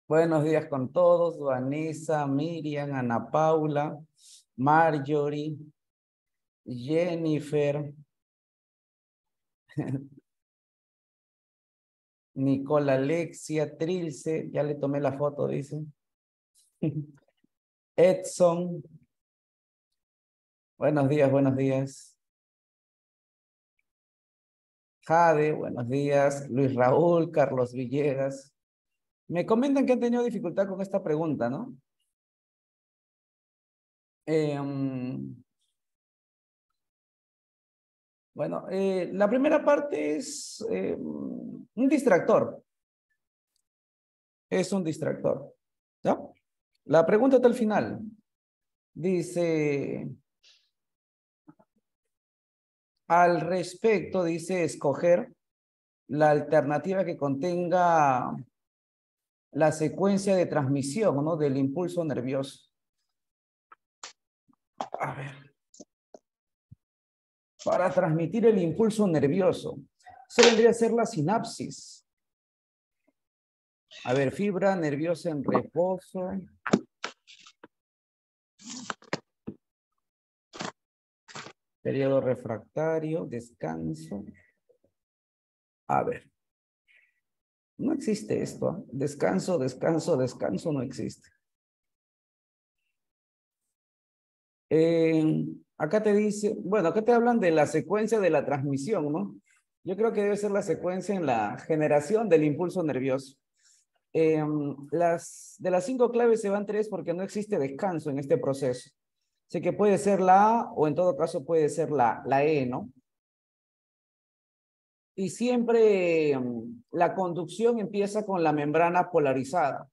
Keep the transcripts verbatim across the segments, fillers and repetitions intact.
Buenos días con todos, Vanessa, Miriam, Ana Paula, Marjorie, Jennifer, Nicola Alexia, Trilce, ya le tomé la foto, dice. Edson, buenos días, buenos días. Jade, buenos días. Luis Raúl, Carlos Villegas. Me comentan que han tenido dificultad con esta pregunta, ¿no? Eh, bueno, eh, la primera parte es eh, un distractor. Es un distractor, ¿ya? La pregunta está al final. Dice, al respecto, dice escoger la alternativa que contenga la secuencia de transmisión, ¿no? Del impulso nervioso. A ver. Para transmitir el impulso nervioso. Eso vendría a ser la sinapsis. A ver, fibra nerviosa en reposo. Periodo refractario, descanso. A ver. No existe esto. ¿eh? Descanso, descanso, descanso no existe. Eh, acá te dice, bueno, acá te hablan de la secuencia de la transmisión, ¿no? Yo creo que debe ser la secuencia en la generación del impulso nervioso. Eh, las, de las cinco claves se van tres porque no existe descanso en este proceso. Así que puede ser la A o en todo caso puede ser la, la E, ¿no? Y siempre um, la conducción empieza con la membrana polarizada.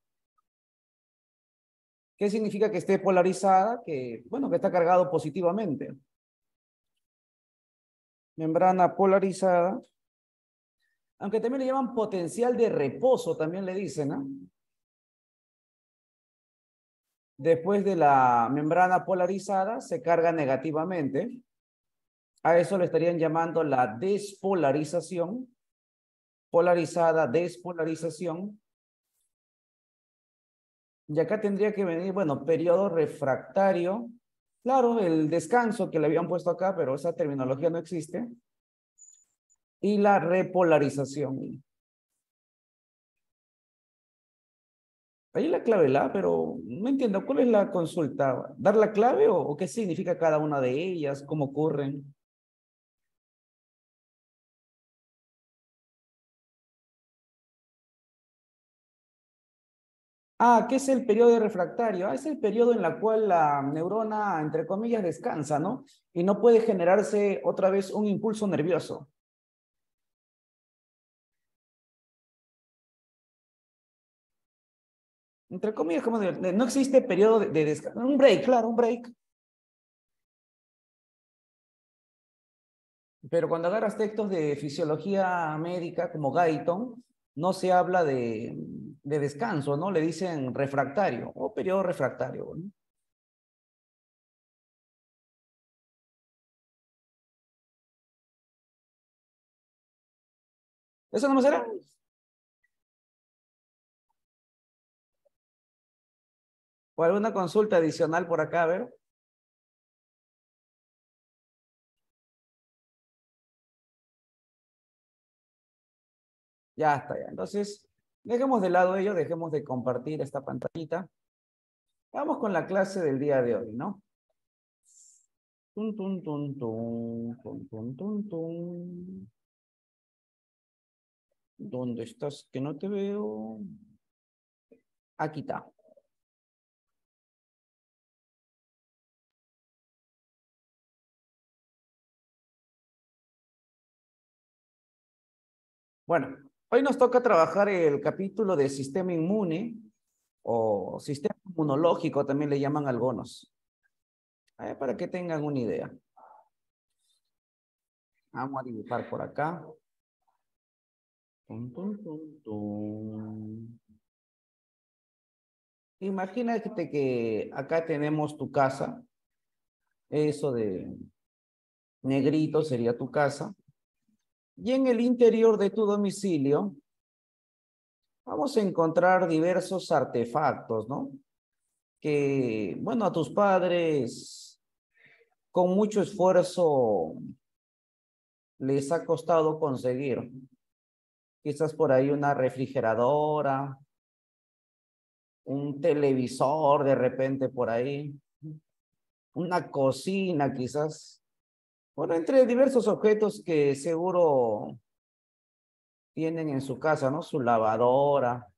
¿Qué significa que esté polarizada? Que, bueno, que está cargado positivamente. Membrana polarizada. Aunque también le llaman potencial de reposo, también le dicen, ¿no? Después de la membrana polarizada, se carga negativamente. A eso le estarían llamando la despolarización. Polarizada, despolarización. Y acá tendría que venir, bueno, periodo refractario. Claro, el descanso que le habían puesto acá, pero esa terminología no existe. Y la repolarización. Ahí la clave la, pero no entiendo, ¿cuál es la consulta? ¿Dar la clave o, o qué significa cada una de ellas? ¿Cómo ocurren? Ah, ¿qué es el periodo refractario? Ah, es el periodo en el cual la neurona, entre comillas, descansa, ¿no? Y no puede generarse otra vez un impulso nervioso. Entre comillas, como de, de- no existe periodo de, de descanso. Un break, claro, un break. Pero cuando agarras textos de fisiología médica como Guyton, no se habla de, de descanso, ¿no? Le dicen refractario o periodo refractario, ¿no? ¿Eso no me será? ¿O alguna consulta adicional por acá? A ver. Ya está, ya. Entonces, dejemos de lado ello, dejemos de compartir esta pantallita. Vamos con la clase del día de hoy, ¿no? Tun, tun, tun, tun, tun, tun, tun, tun. ¿Dónde estás? Que no te veo. Aquí está. Bueno, hoy nos toca trabajar el capítulo de sistema inmune o sistema inmunológico, también le llaman algunos. Eh, para que tengan una idea. Vamos a dibujar por acá. Tum, tum, tum, tum. Imagínate que acá tenemos tu casa. Eso de negrito sería tu casa. Y en el interior de tu domicilio vamos a encontrar diversos artefactos, ¿no? Que, bueno, a tus padres con mucho esfuerzo les ha costado conseguir. Quizás por ahí una refrigeradora, un televisor de repente por ahí, una cocina quizás. Bueno, entre diversos objetos que seguro tienen en su casa, ¿no? Su lavadora.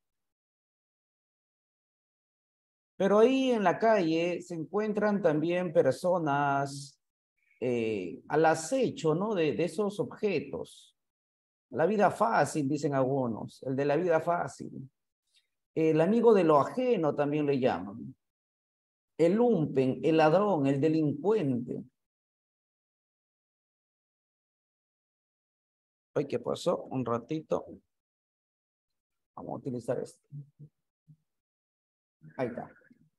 Pero ahí en la calle se encuentran también personas eh, al acecho, ¿no? De, de esos objetos. La vida fácil, dicen algunos, el de la vida fácil. El amigo de lo ajeno también le llaman. El lumpen, el ladrón, el delincuente. Ay, ¿qué pasó? Un ratito. Vamos a utilizar esto. Ahí está.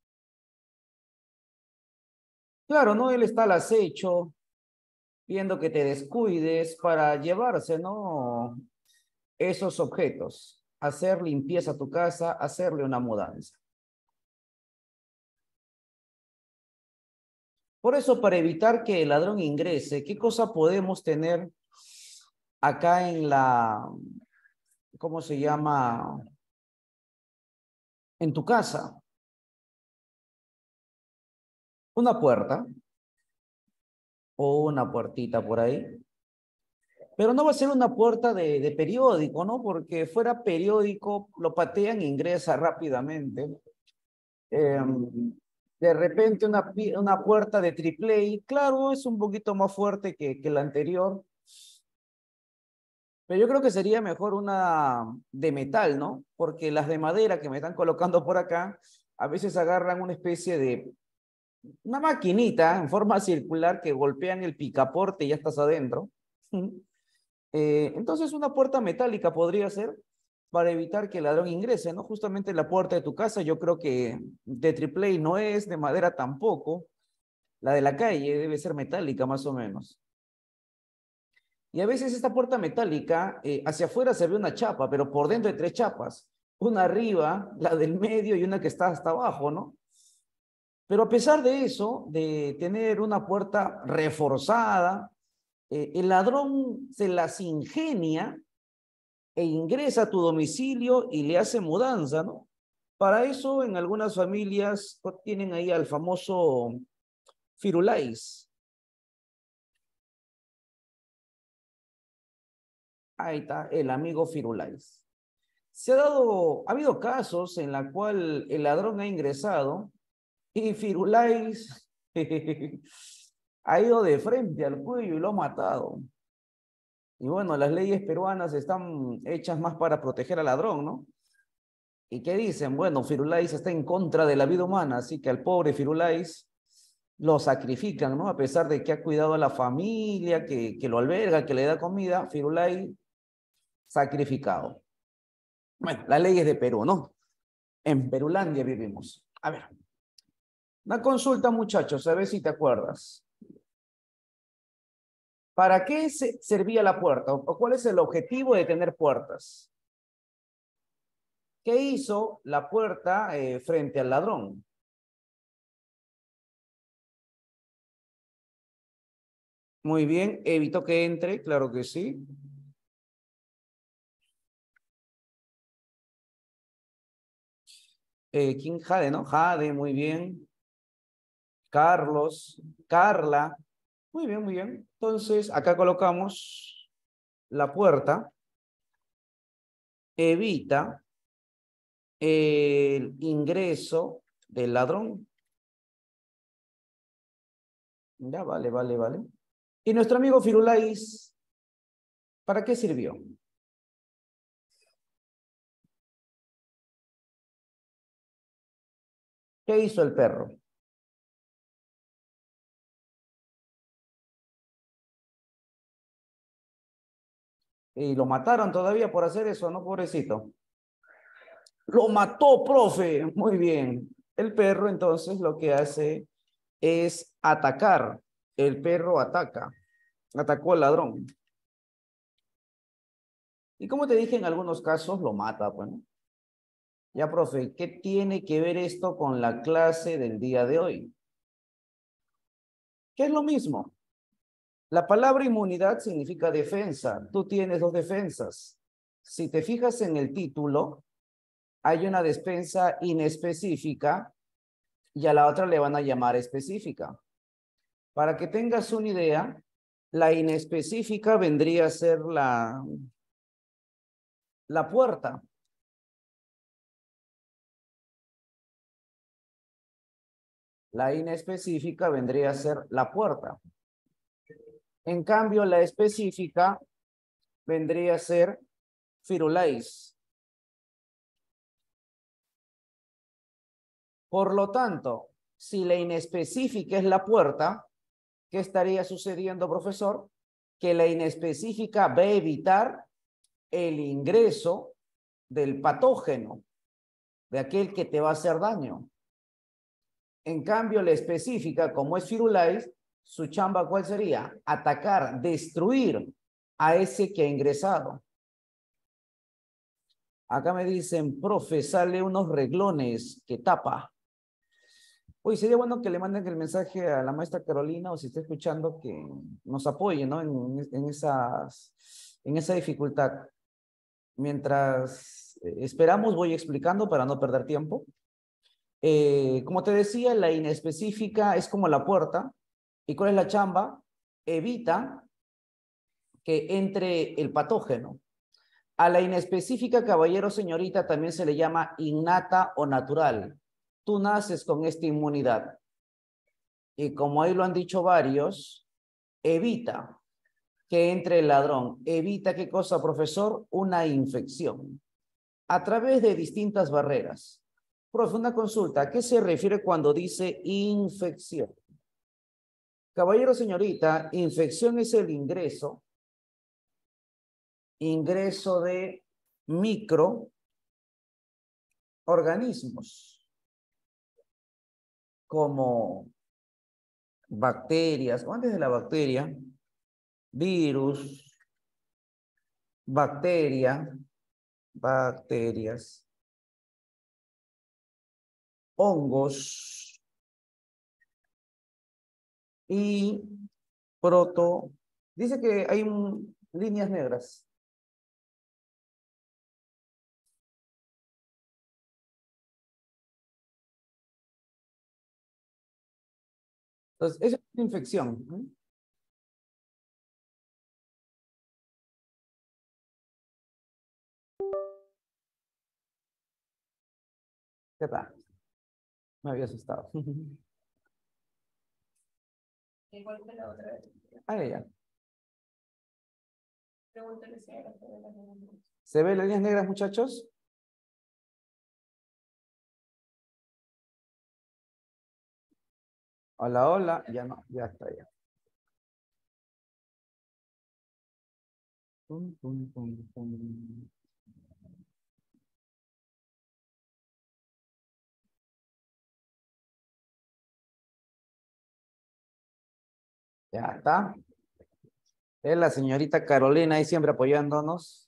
Claro, ¿no? Él está al acecho, viendo que te descuides para llevarse, ¿no? Esos objetos. Hacer limpieza a tu casa, hacerle una mudanza. Por eso, para evitar que el ladrón ingrese, ¿qué cosa podemos tener acá en la, ¿cómo se llama? En tu casa? Una puerta o una puertita por ahí. Pero no va a ser una puerta de, de periódico, ¿no? Porque fuera periódico, lo patean e ingresa rápidamente. Eh, de repente una, una puerta de triple A, claro, es un poquito más fuerte que, que la anterior. Pero yo creo que sería mejor una de metal, ¿no? Porque las de madera que me están colocando por acá, a veces agarran una especie de, una maquinita en forma circular que golpean el picaporte y ya estás adentro. Eh, entonces una puerta metálica podría ser para evitar que el ladrón ingrese, ¿no? Justamente la puerta de tu casa yo creo que de triple A no es, de madera tampoco. La de la calle debe ser metálica más o menos. Y a veces esta puerta metálica, eh, hacia afuera se ve una chapa, pero por dentro hay tres chapas. Una arriba, la del medio y una que está hasta abajo, ¿no? Pero a pesar de eso, de tener una puerta reforzada, eh, el ladrón se las ingenia e ingresa a tu domicilio y le hace mudanza, ¿no? Para eso, en algunas familias tienen ahí al famoso Firulais. Ahí está, el amigo Firulais. Se ha dado, ha habido casos en la cual el ladrón ha ingresado y Firulais ha ido de frente al cuello y lo ha matado. Y bueno, las leyes peruanas están hechas más para proteger al ladrón, ¿no? ¿Y qué dicen? Bueno, Firulais está en contra de la vida humana, así que al pobre Firulais lo sacrifican, ¿no? A pesar de que ha cuidado a la familia, que, que lo alberga, que le da comida, Firulais sacrificado. Bueno, las leyes de Perú, ¿no? En Perulandia vivimos. A ver, una consulta, muchachos, a ver si te acuerdas. ¿Para qué se servía la puerta? ¿O cuál es el objetivo de tener puertas? ¿Qué hizo la puerta eh, frente al ladrón? Muy bien, evitó que entre, claro que sí. Eh, ¿quién? Jade, ¿no? Jade, muy bien. Carlos, Carla, muy bien, muy bien. Entonces, acá colocamos la puerta, evita el ingreso del ladrón. Ya, vale, vale, vale. Y nuestro amigo Firulais, ¿para qué sirvió? ¿Qué hizo el perro? Y lo mataron todavía por hacer eso, ¿no, pobrecito? Lo mató, profe. Muy bien. El perro entonces lo que hace es atacar. El perro ataca. Atacó al ladrón. Y como te dije, en algunos casos lo mata, pues, ¿no? Ya, profe, ¿qué tiene que ver esto con la clase del día de hoy? ¿Qué es lo mismo? La palabra inmunidad significa defensa. Tú tienes dos defensas. Si te fijas en el título, hay una defensa inespecífica y a la otra le van a llamar específica. Para que tengas una idea, la inespecífica vendría a ser la, la puerta. La inespecífica vendría a ser la puerta. En cambio, la específica vendría a ser Firulais. Por lo tanto, si la inespecífica es la puerta, ¿qué estaría sucediendo, profesor? Que la inespecífica va a evitar el ingreso del patógeno, de aquel que te va a hacer daño. En cambio, la específica, como es Firulais, su chamba, ¿cuál sería? Atacar, destruir a ese que ha ingresado. Acá me dicen, profe, sale unos reglones que tapa. Uy, sería bueno que le manden el mensaje a la maestra Carolina o si está escuchando que nos apoye, ¿no? En, en, esas, en esa dificultad. Mientras esperamos, voy explicando para no perder tiempo. Eh, como te decía, la inespecífica es como la puerta. ¿Y cuál es la chamba? Evita que entre el patógeno. A la inespecífica, caballero, señorita, también se le llama innata o natural. Tú naces con esta inmunidad. Y como ahí lo han dicho varios, evita que entre el ladrón. Evita, ¿qué cosa, profesor? Una infección. A través de distintas barreras. Profe, una consulta. ¿A qué se refiere cuando dice infección? Caballero, señorita, infección es el ingreso, ingreso de microorganismos como bacterias, o antes de la bacteria, virus, bacteria, bacterias, hongos y proto. Dice que hay un, líneas negras. Entonces, eso es una infección. ¿Eh? ¿Qué tal? Me había asustado. Igual que la otra vez. Ah, ya, ya. Pregúntale si era de las líneas. ¿Se ven las líneas negras, muchachos? Hola, hola. Ya no, ya está, ya. Pum, pum, pum, pum. Ya está. Es la señorita Carolina ahí siempre apoyándonos.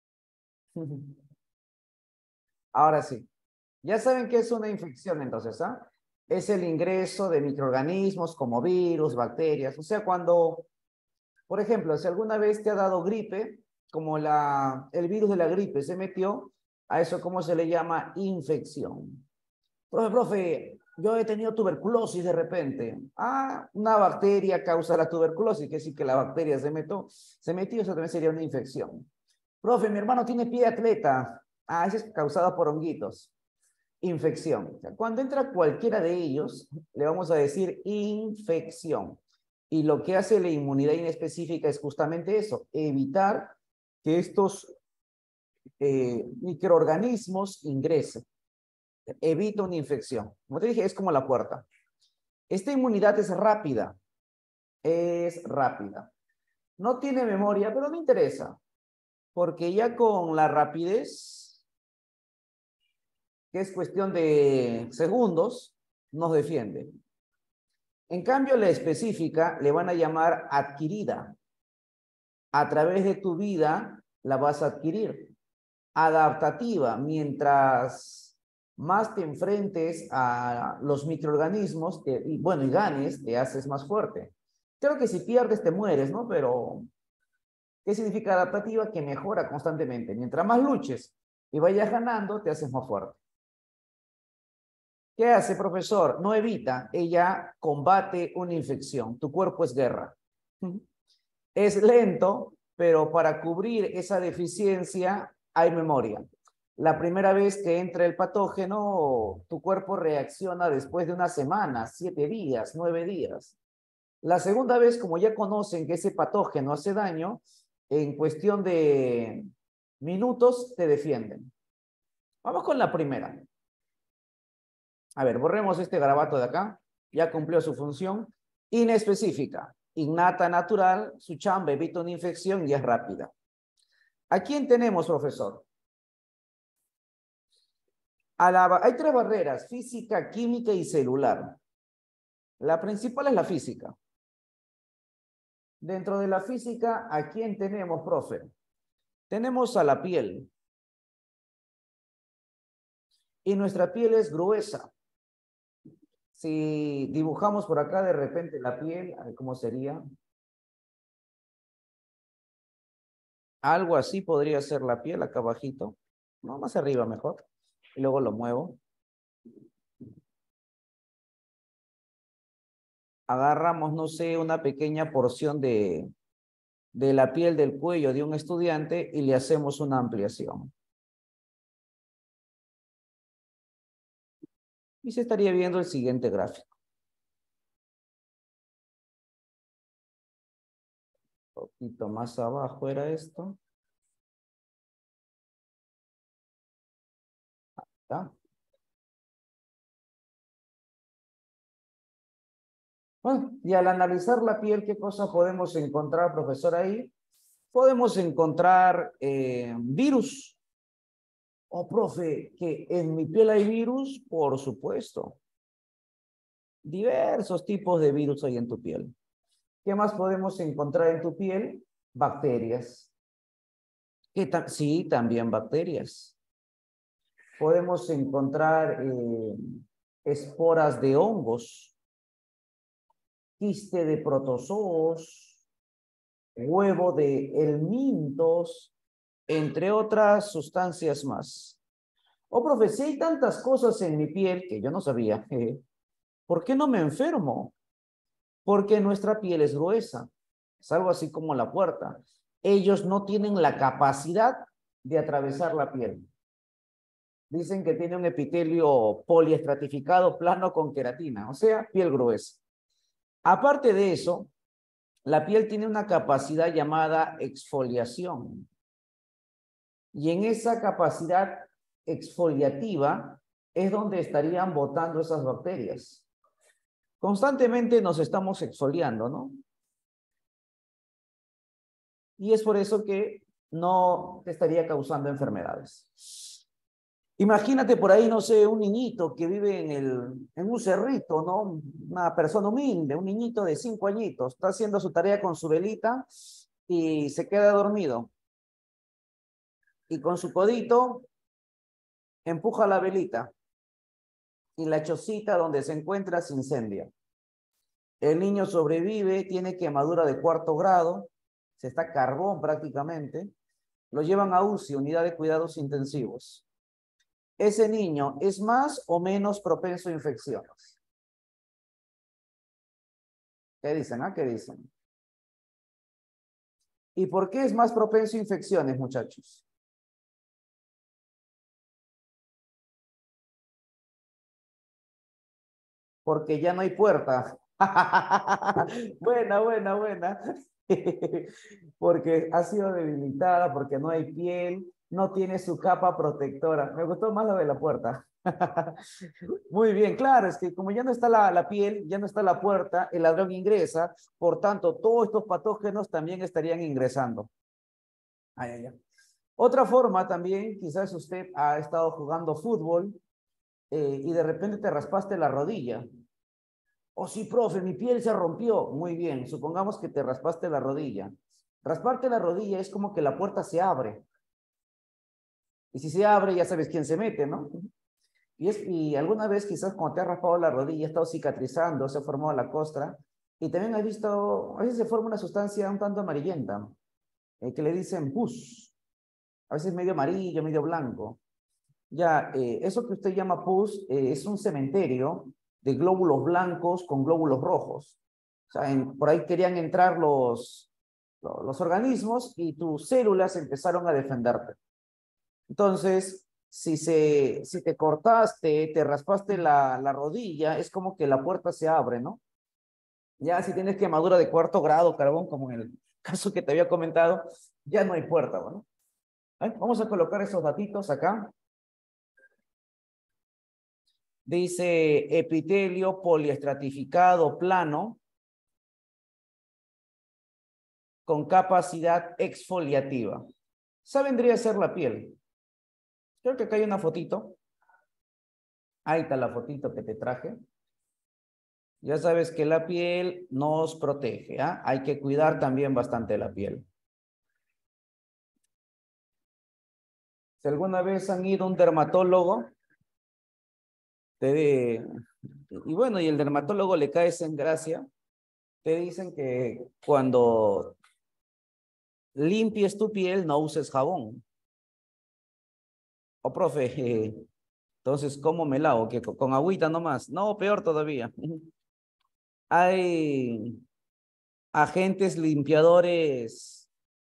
Ahora sí. Ya saben que es una infección entonces, ¿ah? Es el ingreso de microorganismos como virus, bacterias. O sea, cuando, por ejemplo, si alguna vez te ha dado gripe, como la, el virus de la gripe se metió, a eso ¿cómo se le llama? Infección. Profe, profe, yo he tenido tuberculosis de repente. Ah, una bacteria causa la tuberculosis, que sí que la bacteria se metió, se metió, eso también sería una infección. Profe, mi hermano tiene pie de atleta. Ah, eso es causado por honguitos. Infección. O sea, cuando entra cualquiera de ellos, le vamos a decir infección. Y lo que hace la inmunidad inespecífica es justamente eso, evitar que estos eh, microorganismos ingresen. Evita una infección. Como te dije, es como la puerta. Esta inmunidad es rápida. Es rápida. No tiene memoria, pero no interesa. Porque ya con la rapidez, que es cuestión de segundos, nos defiende. En cambio, la específica le van a llamar adquirida. A través de tu vida la vas a adquirir. Adaptativa, mientras más te enfrentes a los microorganismos, te, y bueno, y ganes, te haces más fuerte. Creo que si pierdes te mueres, ¿no? Pero, ¿qué significa adaptativa? Que mejora constantemente. Mientras más luches y vayas ganando, te haces más fuerte. ¿Qué hace, profesor? No evita, ella combate una infección. Tu cuerpo es guerra. Es lento, pero para cubrir esa deficiencia hay memoria. La primera vez que entra el patógeno, tu cuerpo reacciona después de una semana, siete días, nueve días. La segunda vez, como ya conocen que ese patógeno hace daño, en cuestión de minutos te defienden. Vamos con la primera. A ver, borremos este garabato de acá. Ya cumplió su función. Inespecífica, innata, natural, su chamba evita una infección y es rápida. ¿A quién tenemos, profesor? A la, hay tres barreras, física, química y celular. La principal es la física. Dentro de la física, ¿a quién tenemos, profe? Tenemos a la piel. Y nuestra piel es gruesa. Si dibujamos por acá de repente la piel, ¿cómo sería? Algo así podría ser la piel, acá abajito. No, más arriba mejor. Y luego lo muevo. Agarramos, no sé, una pequeña porción de, de la piel del cuello de un estudiante y le hacemos una ampliación. Y se estaría viendo el siguiente gráfico. Un poquito más abajo era esto. ¿Ya? Bueno, y al analizar la piel, ¿qué cosa podemos encontrar, profesor, ahí? Podemos encontrar eh, virus. Oh, profe, ¿que en mi piel hay virus? Por supuesto. Diversos tipos de virus hay en tu piel. ¿Qué más podemos encontrar en tu piel? Bacterias. ¿Qué ta- sí, también bacterias. Podemos encontrar eh, esporas de hongos, quiste de protozoos, huevo de helmintos, entre otras sustancias más. Oh, profe, si hay tantas cosas en mi piel que yo no sabía, eh, ¿por qué no me enfermo? Porque nuestra piel es gruesa. Es algo así como la puerta. Ellos no tienen la capacidad de atravesar la piel. Dicen que tiene un epitelio poliestratificado plano con queratina, o sea, piel gruesa. Aparte de eso, la piel tiene una capacidad llamada exfoliación. Y en esa capacidad exfoliativa es donde estarían botando esas bacterias. Constantemente nos estamos exfoliando, ¿no? Y es por eso que no te estaría causando enfermedades. Imagínate por ahí, no sé, un niñito que vive en, el, en un cerrito, ¿no? Una persona humilde, un niñito de cinco añitos, está haciendo su tarea con su velita y se queda dormido. Y con su codito empuja la velita y la chocita donde se encuentra se incendia. El niño sobrevive, tiene quemadura de cuarto grado, se está carbón prácticamente, lo llevan a U C I, unidad de cuidados intensivos. Ese niño es más o menos propenso a infecciones. ¿Qué dicen? ¿Ah? ¿Qué dicen? ¿Y por qué es más propenso a infecciones, muchachos? Porque ya no hay puerta. Buena, buena, buena. Porque ha sido debilitada, porque no hay piel, no tiene su capa protectora. Me gustó más lo de la puerta. Muy bien, claro, es que como ya no está la, la piel, ya no está la puerta, el ladrón ingresa, por tanto, todos estos patógenos también estarían ingresando. Ay, ay, ay. Otra forma también, quizás usted ha estado jugando fútbol eh, y de repente te raspaste la rodilla. Oh, sí, profe, mi piel se rompió. Muy bien, supongamos que te raspaste la rodilla. Rasparte la rodilla es como que la puerta se abre. Y si se abre, ya sabes quién se mete, ¿no? Y, es, y alguna vez quizás cuando te has raspado la rodilla, ha estado cicatrizando, se ha formado la costra, y también has visto, a veces se forma una sustancia un tanto amarillenta, eh, que le dicen pus, a veces medio amarillo, medio blanco. Ya, eh, eso que usted llama pus eh, es un cementerio de glóbulos blancos con glóbulos rojos. O sea, en, por ahí querían entrar los, los, los organismos y tus células empezaron a defenderte. Entonces, si, se, si te cortaste, te raspaste la, la rodilla, es como que la puerta se abre, ¿no? Ya si tienes quemadura de cuarto grado, carbón, como en el caso que te había comentado, ya no hay puerta, ¿no? ¿Eh? Vamos a colocar esos datitos acá. Dice epitelio poliestratificado plano con capacidad exfoliativa. Esa vendría a ser la piel. Creo que acá hay una fotito. Ahí está la fotito que te traje. Ya sabes que la piel nos protege, ¿ah? Hay que cuidar también bastante la piel. Si alguna vez han ido a un dermatólogo, te, y bueno, y el dermatólogo le caes en gracia, te dicen que cuando limpies tu piel no uses jabón. O profe, eh, entonces, ¿cómo me lavo? ¿Que con, con agüita nomás? No, peor todavía. Hay agentes limpiadores,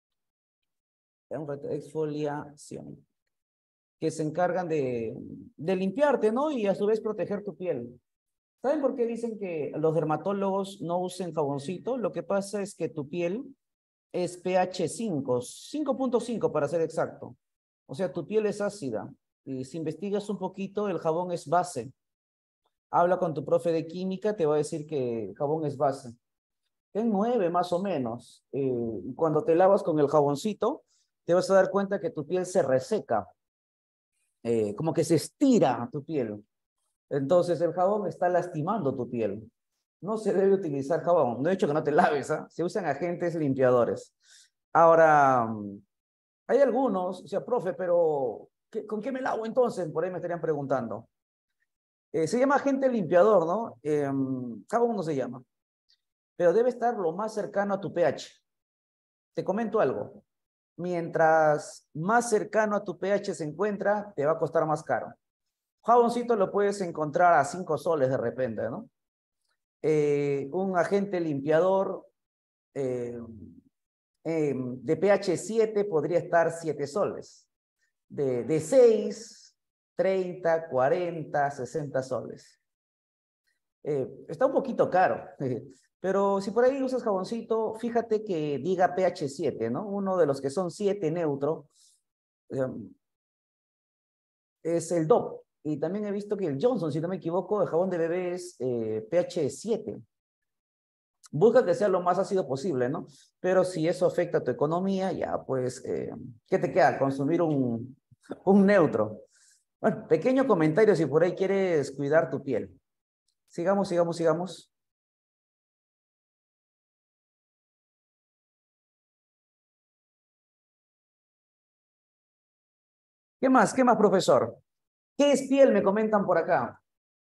exfoliación, que se encargan de, de limpiarte, ¿no? Y a su vez proteger tu piel. ¿Saben por qué dicen que los dermatólogos no usen jaboncito? Lo que pasa es que tu piel es pH cinco, cinco punto cinco para ser exacto. O sea, tu piel es ácida. Y si investigas un poquito, el jabón es base. Habla con tu profe de química, te va a decir que el jabón es base. En nueve más o menos. Eh, cuando te lavas con el jaboncito, te vas a dar cuenta que tu piel se reseca. Eh, como que se estira tu piel. Entonces el jabón está lastimando tu piel. No se debe utilizar jabón. No he dicho que no te laves, ¿eh? Se usan agentes limpiadores. Ahora, hay algunos, o sea, profe, pero ¿qué, ¿con qué me lavo entonces? Por ahí me estarían preguntando. Eh, se llama agente limpiador, ¿no? Eh, jabón no se llama. Pero debe estar lo más cercano a tu pH. Te comento algo. Mientras más cercano a tu pH se encuentra, te va a costar más caro. Jaboncito lo puedes encontrar a cinco soles de repente, ¿no? Eh, un agente limpiador eh, eh, de pH siete podría estar siete soles. De, de seis, treinta, cuarenta, sesenta soles. Eh, está un poquito caro, pero si por ahí usas jaboncito, fíjate que diga pH siete, ¿no? Uno de los que son siete neutro eh, es el Dove. Y también he visto que el Johnson, si no me equivoco, el jabón de bebé es eh, pH siete. Busca que sea lo más ácido posible, ¿no? Pero si eso afecta a tu economía, ya pues, eh, ¿qué te queda? Consumir un, un neutro. Bueno, pequeño comentario si por ahí quieres cuidar tu piel. Sigamos, sigamos, sigamos. ¿Qué más? ¿Qué más, profesor? ¿Qué es piel? Me comentan por acá.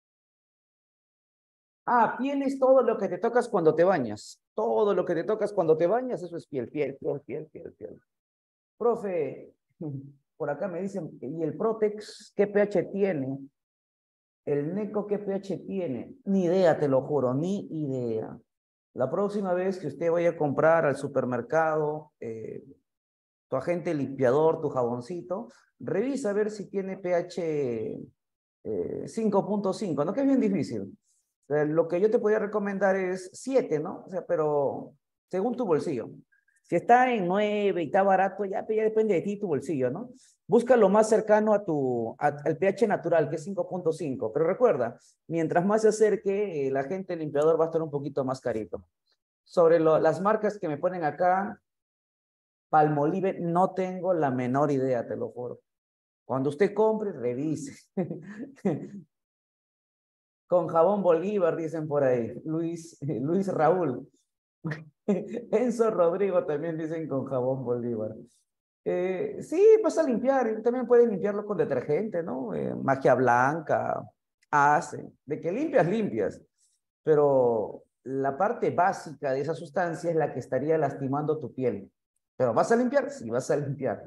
Ah, piel es todo lo que te tocas cuando te bañas. Todo lo que te tocas cuando te bañas, eso es piel, piel, piel, piel, piel, piel. Profe, por acá me dicen, ¿y el Protex qué pH tiene? ¿El Neco qué pH tiene? Ni idea, te lo juro, ni idea. La próxima vez que usted vaya a comprar al supermercado, eh, tu agente limpiador, tu jaboncito, revisa a ver si tiene pH eh, cinco punto cinco, ¿no? Que es bien difícil. O sea, lo que yo te podría recomendar es siete, ¿no? O sea, pero según tu bolsillo. Si está en nueve y está barato, ya, ya depende de ti tu bolsillo, ¿no? Busca lo más cercano a tu, a, al pH natural, que es cinco punto cinco. Pero recuerda, mientras más se acerque, el agente limpiador va a estar un poquito más carito. Sobre lo, las marcas que me ponen acá, Palmolive, no tengo la menor idea, te lo juro. Cuando usted compre, revise. Con jabón Bolívar, dicen por ahí. Luis, Luis Raúl. Enzo Rodrigo también dicen con jabón Bolívar. Eh, sí, vas a limpiar, también puedes limpiarlo con detergente, ¿no? Eh, magia blanca, hace, de que limpias, limpias, pero la parte básica de esa sustancia es la que estaría lastimando tu piel. Pero ¿vas a limpiar? Sí, vas a limpiar.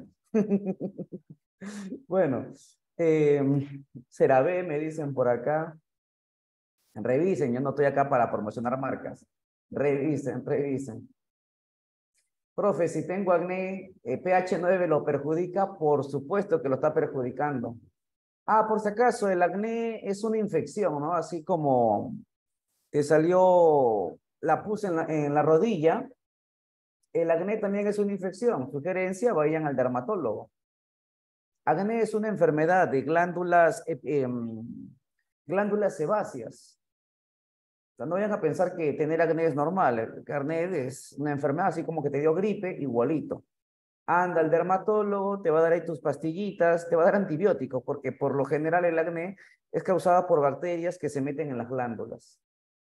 Bueno, eh, CeraVe me dicen por acá, revisen, yo no estoy acá para promocionar marcas, revisen, revisen. Profe, si tengo acné, eh, pH nueve lo perjudica, por supuesto que lo está perjudicando. Ah, por si acaso, el acné es una infección, ¿no? Así como te salió la pus en la, en la rodilla, el acné también es una infección. Sugerencia, vayan al dermatólogo. Acné es una enfermedad de glándulas, eh, eh, glándulas sebáceas. O sea, no vayan a pensar que tener acné es normal. El acné es una enfermedad, así como que te dio gripe, igualito. Anda al dermatólogo, te va a dar ahí tus pastillitas, te va a dar antibióticos, porque por lo general el acné es causada por bacterias que se meten en las glándulas.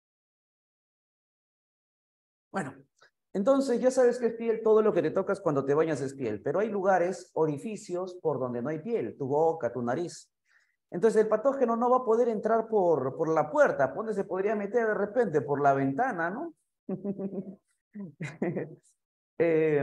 Bueno, entonces ya sabes que es piel, todo lo que te tocas cuando te bañas es piel, pero hay lugares, orificios por donde no hay piel, tu boca, tu nariz. Entonces el patógeno no va a poder entrar por, por la puerta, ¿por dónde se podría meter de repente? Por la ventana, ¿no? eh,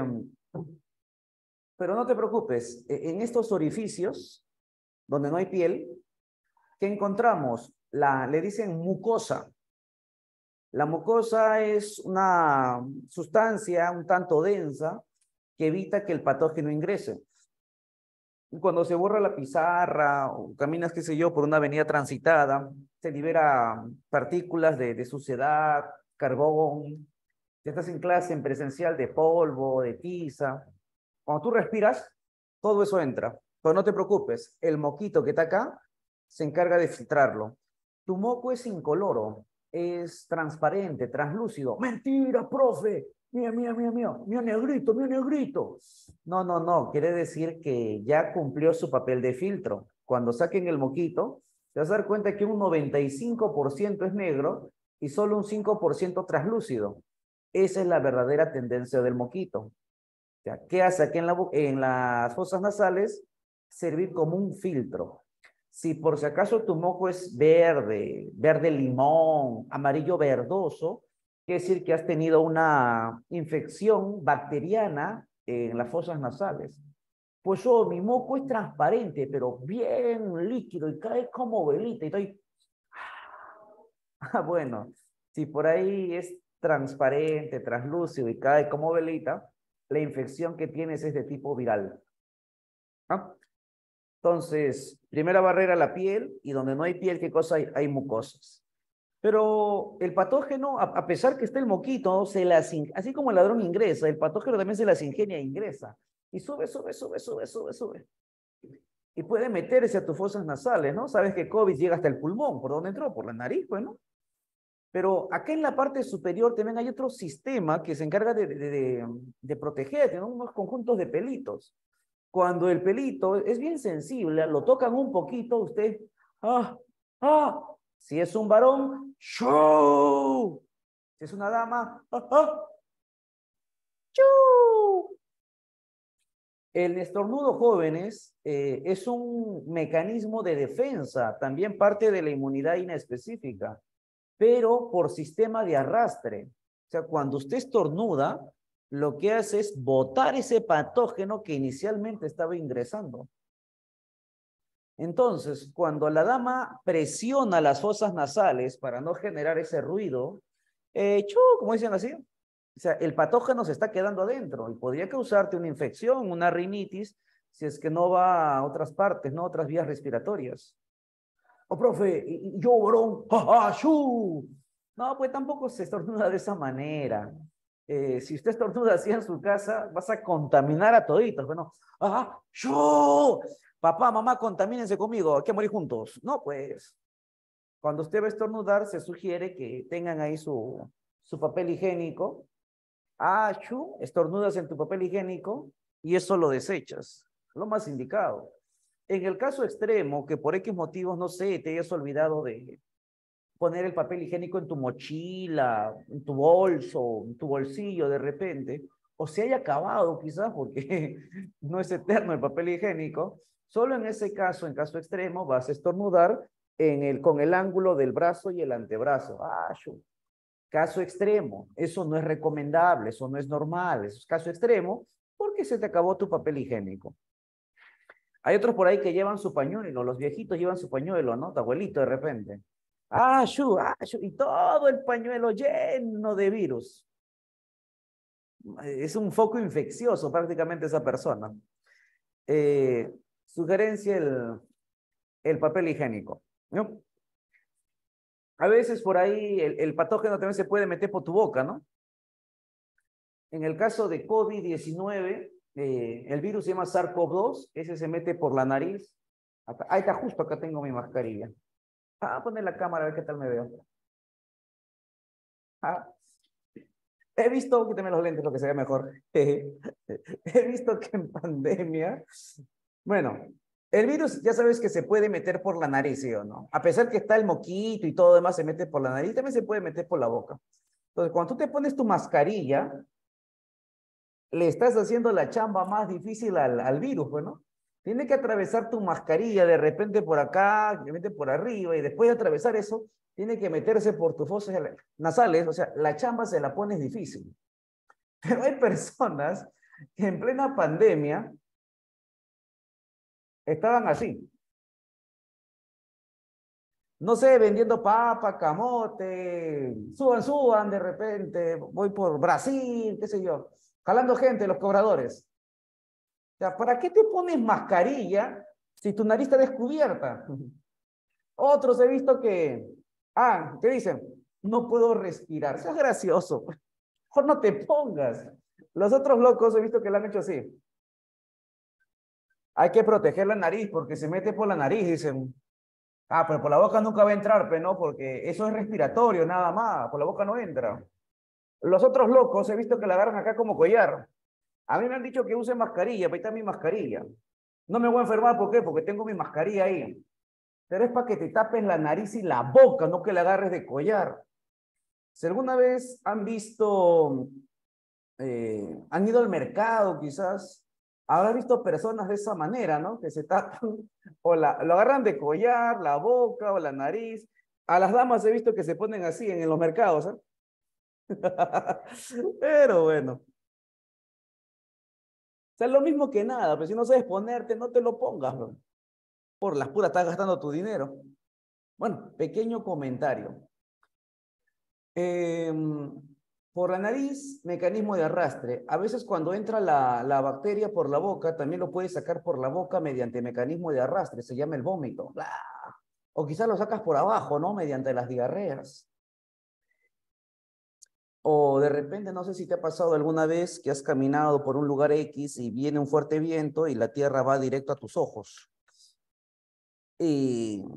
pero no te preocupes, e, en estos orificios donde no hay piel, ¿qué encontramos? La, le dicen mucosa. La mucosa es una sustancia un tanto densa que evita que el patógeno ingrese. Cuando se borra la pizarra o caminas, qué sé yo, por una avenida transitada, se libera partículas de, de suciedad, carbón. Si estás en clase en presencial de polvo, de tiza, cuando tú respiras, todo eso entra. Pero no te preocupes, el moquito que está acá se encarga de filtrarlo. Tu moco es incoloro, es transparente, translúcido. Mentira, profe. Mira, mira, mira, mira, mira negrito, mira negrito. No, no, no, quiere decir que ya cumplió su papel de filtro. Cuando saquen el moquito, te vas a dar cuenta que un noventa y cinco por ciento es negro y solo un cinco por ciento translúcido. Esa es la verdadera tendencia del moquito. Ya, ¿qué hace aquí en, la, en las fosas nasales? Servir como un filtro. Si por si acaso tu moco es verde, verde limón, amarillo verdoso, quiere decir que has tenido una infección bacteriana en las fosas nasales. Pues yo, mi moco es transparente, pero bien líquido y cae como velita. Y estoy... Ah, bueno, si por ahí es transparente, translúcido y cae como velita, la infección que tienes es de tipo viral. ¿Ah? Entonces, primera barrera, la piel, y donde no hay piel, ¿qué cosa hay? Hay mucosas. Pero el patógeno, a, a pesar que esté el moquito, se las, así como el ladrón ingresa, el patógeno también se las ingenia e ingresa. Y sube, sube, sube, sube, sube, sube. Y puede meterse a tus fosas nasales, ¿no? Sabes que COVID llega hasta el pulmón. ¿Por dónde entró? Por la nariz, pues, ¿no? Pero acá en la parte superior también hay otro sistema que se encarga de, de, de, de protegerte, ¿no? Unos conjuntos de pelitos. Cuando el pelito es bien sensible, lo tocan un poquito, usted, ah, ah, si es un varón, ¡shoo! Si es una dama, ah, ah, ¡shoo! El estornudo, jóvenes, eh, es un mecanismo de defensa, también parte de la inmunidad inespecífica, pero por sistema de arrastre. O sea, cuando usted estornuda, lo que hace es botar ese patógeno que inicialmente estaba ingresando. Entonces, cuando la dama presiona las fosas nasales para no generar ese ruido, eh, chu, como dicen así, o sea, el patógeno se está quedando adentro y podría causarte una infección, una rinitis, si es que no va a otras partes, no a otras vías respiratorias. Oh, profe, y, y yo, bro, ja, ja, shu. No, pues tampoco se estornuda de esa manera. Eh, si usted estornuda así en su casa, vas a contaminar a toditos. Bueno, ah, shu. Papá, mamá, contamínense conmigo, hay que morir juntos. No, pues, cuando usted va a estornudar, se sugiere que tengan ahí su, su papel higiénico. Ah, shu, estornudas en tu papel higiénico y eso lo desechas. Lo más indicado. En el caso extremo, que por X motivos, no sé, te hayas olvidado de poner el papel higiénico en tu mochila, en tu bolso, en tu bolsillo de repente, o se haya acabado quizás porque no es eterno el papel higiénico, solo en ese caso, en caso extremo, vas a estornudar en el, con el ángulo del brazo y el antebrazo. Ah, shu. Caso extremo, eso no es recomendable, eso no es normal, eso es caso extremo porque se te acabó tu papel higiénico. Hay otros por ahí que llevan su pañuelo, los viejitos llevan su pañuelo, ¿no? Tu abuelito de repente. Ah, shu, ah, shu, y todo el pañuelo lleno de virus. Es un foco infeccioso prácticamente esa persona. Eh, sugerencia el, el papel higiénico, ¿no? A veces por ahí el, el patógeno también se puede meter por tu boca, ¿no? En el caso de COVID diecinueve, eh, el virus se llama SARS CoV dos, ese se mete por la nariz. Acá, ahí está, justo acá tengo mi mascarilla. Ah, poner la cámara a ver qué tal me veo. Ah, he visto, quítame los lentes, lo que se ve mejor. He visto que en pandemia, bueno, el virus ya sabes que se puede meter por la nariz, ¿sí o no? A pesar que está el moquito y todo demás se mete por la nariz, también se puede meter por la boca. Entonces, cuando tú te pones tu mascarilla, le estás haciendo la chamba más difícil al, al virus, pues, ¿no? Tiene que atravesar tu mascarilla de repente por acá, de repente por arriba, y después de atravesar eso, tiene que meterse por tus fosas nasales, o sea, la chamba se la pones difícil. Pero hay personas que en plena pandemia estaban así. No sé, vendiendo papa, camote, suban, suban de repente, voy por Brasil, qué sé yo, jalando gente, los cobradores. O sea, ¿para qué te pones mascarilla si tu nariz está descubierta? Otros he visto que, ah, te dicen, no puedo respirar. Eso es gracioso. Mejor no te pongas. Los otros locos he visto que lo han hecho así. Hay que proteger la nariz porque se mete por la nariz, dicen. Ah, pero por la boca nunca va a entrar, pero no, porque eso es respiratorio, nada más. Por la boca no entra. Los otros locos he visto que la agarran acá como collar. A mí me han dicho que use mascarilla, pero ahí está mi mascarilla. No me voy a enfermar, ¿por qué? Porque tengo mi mascarilla ahí. Pero es para que te tapes la nariz y la boca, no que la agarres de collar. Si alguna vez han visto, eh, han ido al mercado quizás, habrán visto personas de esa manera, ¿no? Que se tapan o la, lo agarran de collar, la boca o la nariz. A las damas he visto que se ponen así en, en los mercados, ¿eh? Pero bueno. O sea, es lo mismo que nada, pero si no sabes ponerte, no te lo pongas, bro. Por las puras estás gastando tu dinero. Bueno, pequeño comentario. Eh, por la nariz, mecanismo de arrastre. A veces cuando entra la, la bacteria por la boca, también lo puedes sacar por la boca mediante mecanismo de arrastre. Se llama el vómito. ¡Blah! O quizás lo sacas por abajo, ¿no? Mediante las diarreas. O de repente, no sé si te ha pasado alguna vez que has caminado por un lugar X y viene un fuerte viento y la tierra va directo a tus ojos. ¿Y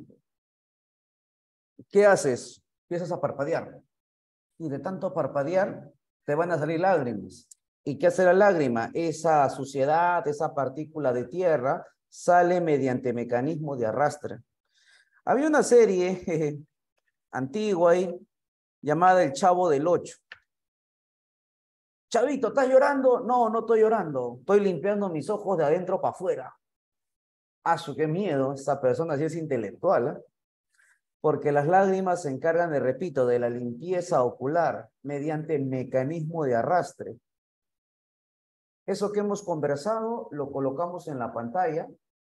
qué haces? Empiezas a parpadear. Y de tanto parpadear, te van a salir lágrimas. ¿Y qué hace la lágrima? Esa suciedad, esa partícula de tierra, sale mediante mecanismo de arrastre. Había una serie jeje, antigua ahí, llamada El Chavo del Ocho. Chavito, ¿estás llorando? No, no estoy llorando. Estoy limpiando mis ojos de adentro para afuera. ¡Ah, su qué miedo! Esa persona sí es intelectual, ¿eh? Porque las lágrimas se encargan, de, repito, de la limpieza ocular mediante mecanismo de arrastre. Eso que hemos conversado lo colocamos en la pantalla.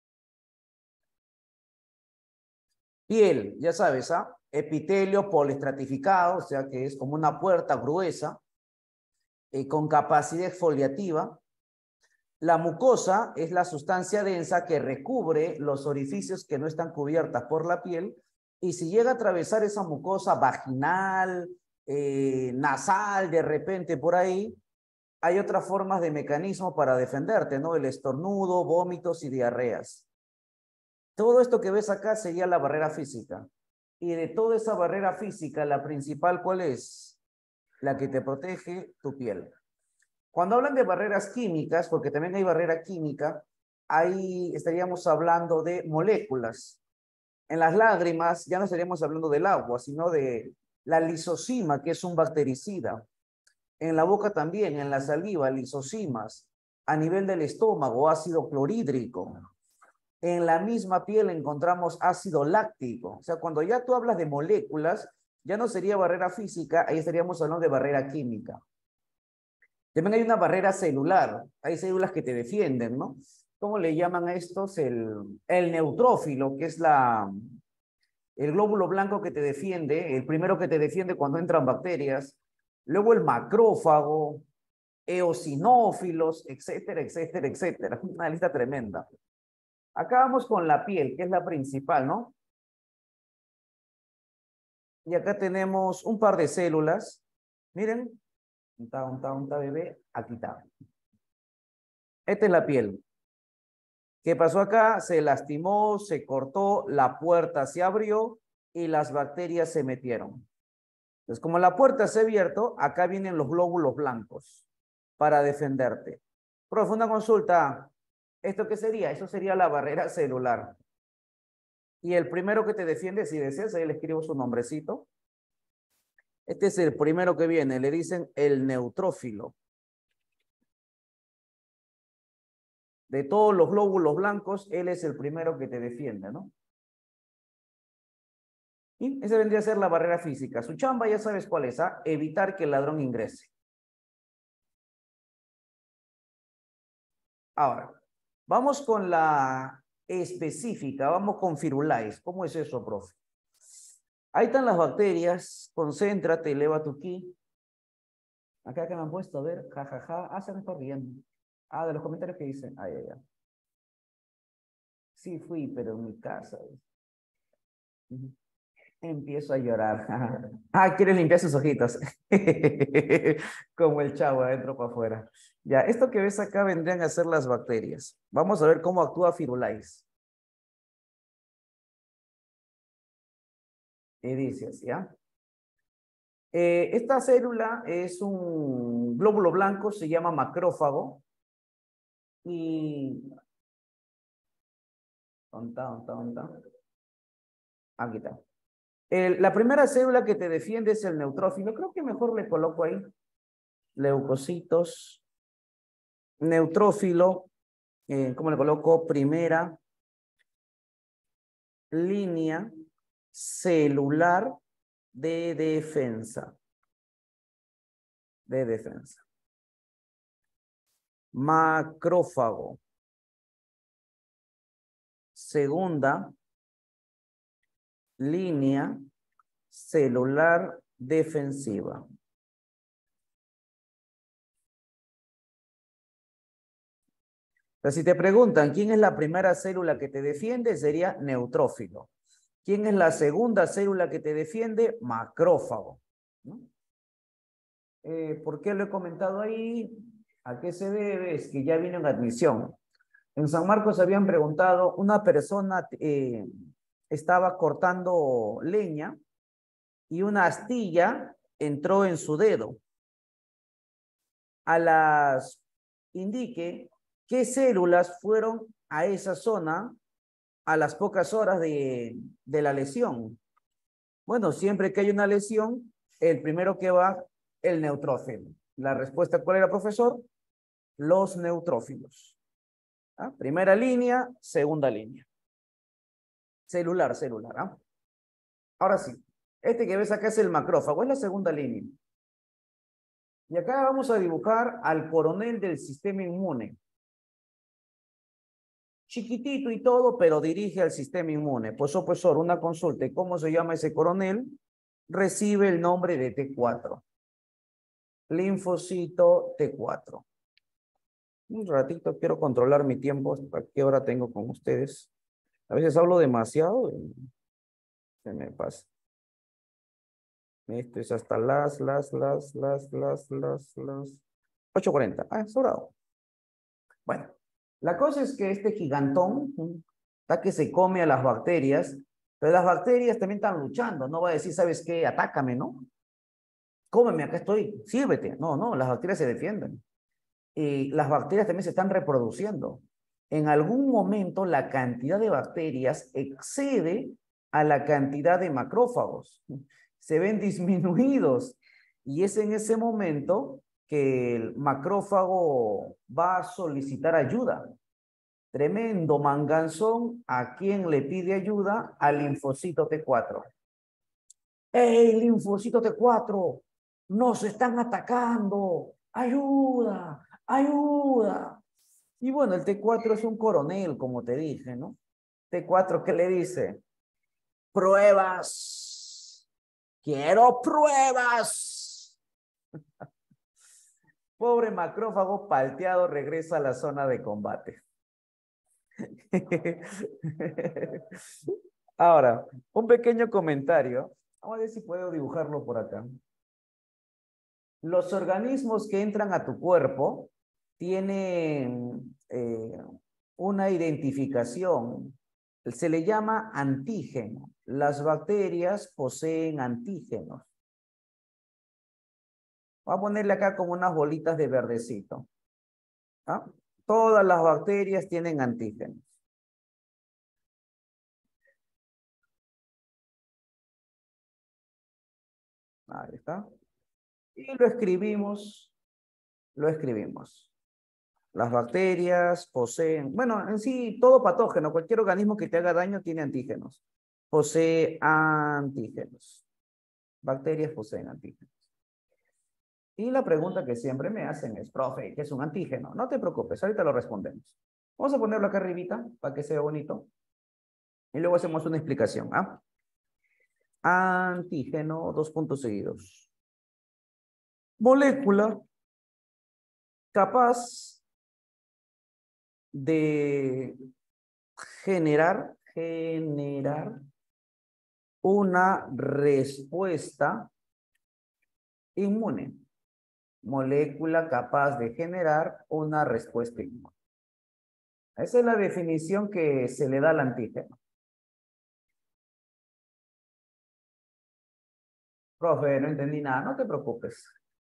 Piel, ya sabes, ¿ah? Epitelio poliestratificado, o sea que es como una puerta gruesa, eh, con capacidad exfoliativa. La mucosa es la sustancia densa que recubre los orificios que no están cubiertas por la piel, y si llega a atravesar esa mucosa vaginal, eh, nasal, de repente por ahí, hay otras formas de mecanismo para defenderte, ¿no? El estornudo, vómitos y diarreas. Todo esto que ves acá sería la barrera física. Y de toda esa barrera física, la principal, ¿cuál es? La que te protege tu piel. Cuando hablan de barreras químicas, porque también hay barrera química, ahí estaríamos hablando de moléculas. En las lágrimas ya no estaríamos hablando del agua, sino de la lisocima, que es un bactericida. En la boca también, en la saliva, lisosimas. A nivel del estómago, ácido clorhídrico. En la misma piel encontramos ácido láctico. O sea, cuando ya tú hablas de moléculas, ya no sería barrera física, ahí estaríamos hablando de barrera química. También hay una barrera celular. Hay células que te defienden, ¿no? ¿Cómo le llaman a estos? El, el neutrófilo, que es la, el glóbulo blanco que te defiende, el primero que te defiende cuando entran bacterias. Luego el macrófago, eosinófilos, etcétera, etcétera, etcétera. Una lista tremenda. Acá vamos con la piel, que es la principal, ¿no? Y acá tenemos un par de células. Miren. Un ta, un ta, un ta, bebé. Aquí está. Esta es la piel. ¿Qué pasó acá? Se lastimó, se cortó, la puerta se abrió y las bacterias se metieron. Entonces, como la puerta se ha abierto, acá vienen los glóbulos blancos para defenderte. Profe, una consulta. ¿Esto qué sería? Eso sería la barrera celular. Y el primero que te defiende, si deseas, ahí le escribo su nombrecito. Este es el primero que viene, le dicen el neutrófilo. De todos los glóbulos blancos, él es el primero que te defiende, ¿no? Y esa vendría a ser la barrera física. Su chamba ya sabes cuál es, ¿ah? Evitar que el ladrón ingrese. Ahora, vamos con la específica, vamos con Firulais. ¿Cómo es eso, profe? Ahí están las bacterias, concéntrate, eleva tu ki. Acá que me han puesto, a ver, jajaja, ja, ja. Ah, se me está riendo. Ah, de los comentarios que dicen, ay, ay, ay. Sí fui, pero en mi casa. Uh-huh. Empiezo a llorar. Ah, quieres limpiar sus ojitos. Como el chavo, adentro para afuera. Ya, esto que ves acá vendrían a ser las bacterias. Vamos a ver cómo actúa Firulais. Y dice así, ¿ya? Eh, esta célula es un glóbulo blanco, se llama macrófago. Y... ¿Dónde está? ¿Dónde está? ¿Dónde está? Aquí está. El, la primera célula que te defiende es el neutrófilo. Creo que mejor le coloco ahí. Leucocitos. Neutrófilo. Eh, ¿Cómo le coloco? Primera línea celular de defensa. De defensa. Macrófago. Segunda línea celular defensiva. Entonces, si te preguntan quién es la primera célula que te defiende, sería neutrófilo. ¿Quién es la segunda célula que te defiende? Macrófago. ¿No? Eh, ¿Por qué lo he comentado ahí? ¿A qué se debe? Es que ya vino en admisión. En San Marcos habían preguntado, una persona eh, estaba cortando leña y una astilla entró en su dedo. A las indique qué células fueron a esa zona a las pocas horas de, de la lesión. Bueno, siempre que hay una lesión, el primero que va, el neutrófilo. La respuesta, ¿cuál era, profesor? Los neutrófilos. ¿Ah? Primera línea, segunda línea. Celular, celular. ¿Ah? Ahora sí, este que ves acá es el macrófago, es la segunda línea. Y acá vamos a dibujar al coronel del sistema inmune. Chiquitito y todo, pero dirige al sistema inmune. Pues, oh, profesor, una consulta. ¿Cómo se llama ese coronel? Recibe el nombre de T cuatro. Linfocito T cuatro. Un ratito quiero controlar mi tiempo. ¿A qué hora tengo con ustedes? A veces hablo demasiado y se me pasa. Esto es hasta las, las, las, las, las, las, las. ocho cuarenta. Ah, es sobrado. Bueno, la cosa es que este gigantón está que se come a las bacterias, pero las bacterias también están luchando. No va a decir, ¿sabes qué? Atácame, ¿no? Cómeme, acá estoy, sírvete. No, no, las bacterias se defienden. Y las bacterias también se están reproduciendo. En algún momento la cantidad de bacterias excede a la cantidad de macrófagos. Se ven disminuidos. Y es en ese momento que el macrófago va a solicitar ayuda. Tremendo manganzón a quien le pide ayuda al linfocito T cuatro. ¡Ey, linfocito T cuatro! ¡Nos están atacando! ¡Ayuda! ¡Ayuda! Y bueno, el T cuatro es un coronel, como te dije, ¿no? T cuatro, ¿qué le dice? ¡Pruebas! ¡Quiero pruebas! Pobre macrófago palteado regresa a la zona de combate. Ahora, un pequeño comentario. Vamos a ver si puedo dibujarlo por acá. Los organismos que entran a tu cuerpo tienen eh, una identificación. Se le llama antígeno. Las bacterias poseen antígenos. Voy a ponerle acá como unas bolitas de verdecito. ¿Ah? Todas las bacterias tienen antígenos. Ahí está. Y lo escribimos, lo escribimos. Las bacterias poseen, bueno, en sí, todo patógeno, cualquier organismo que te haga daño tiene antígenos. Posee antígenos. Bacterias poseen antígenos. Y la pregunta que siempre me hacen es, profe, ¿qué es un antígeno? No te preocupes, ahorita lo respondemos. Vamos a ponerlo acá arribita para que sea bonito. Y luego hacemos una explicación. ¿Ah? Antígeno, dos puntos seguidos. Molécula capaz de generar, generar una respuesta inmune. Molécula capaz de generar una respuesta inmune. Esa es la definición que se le da al antígeno. Profe, no entendí nada, no te preocupes.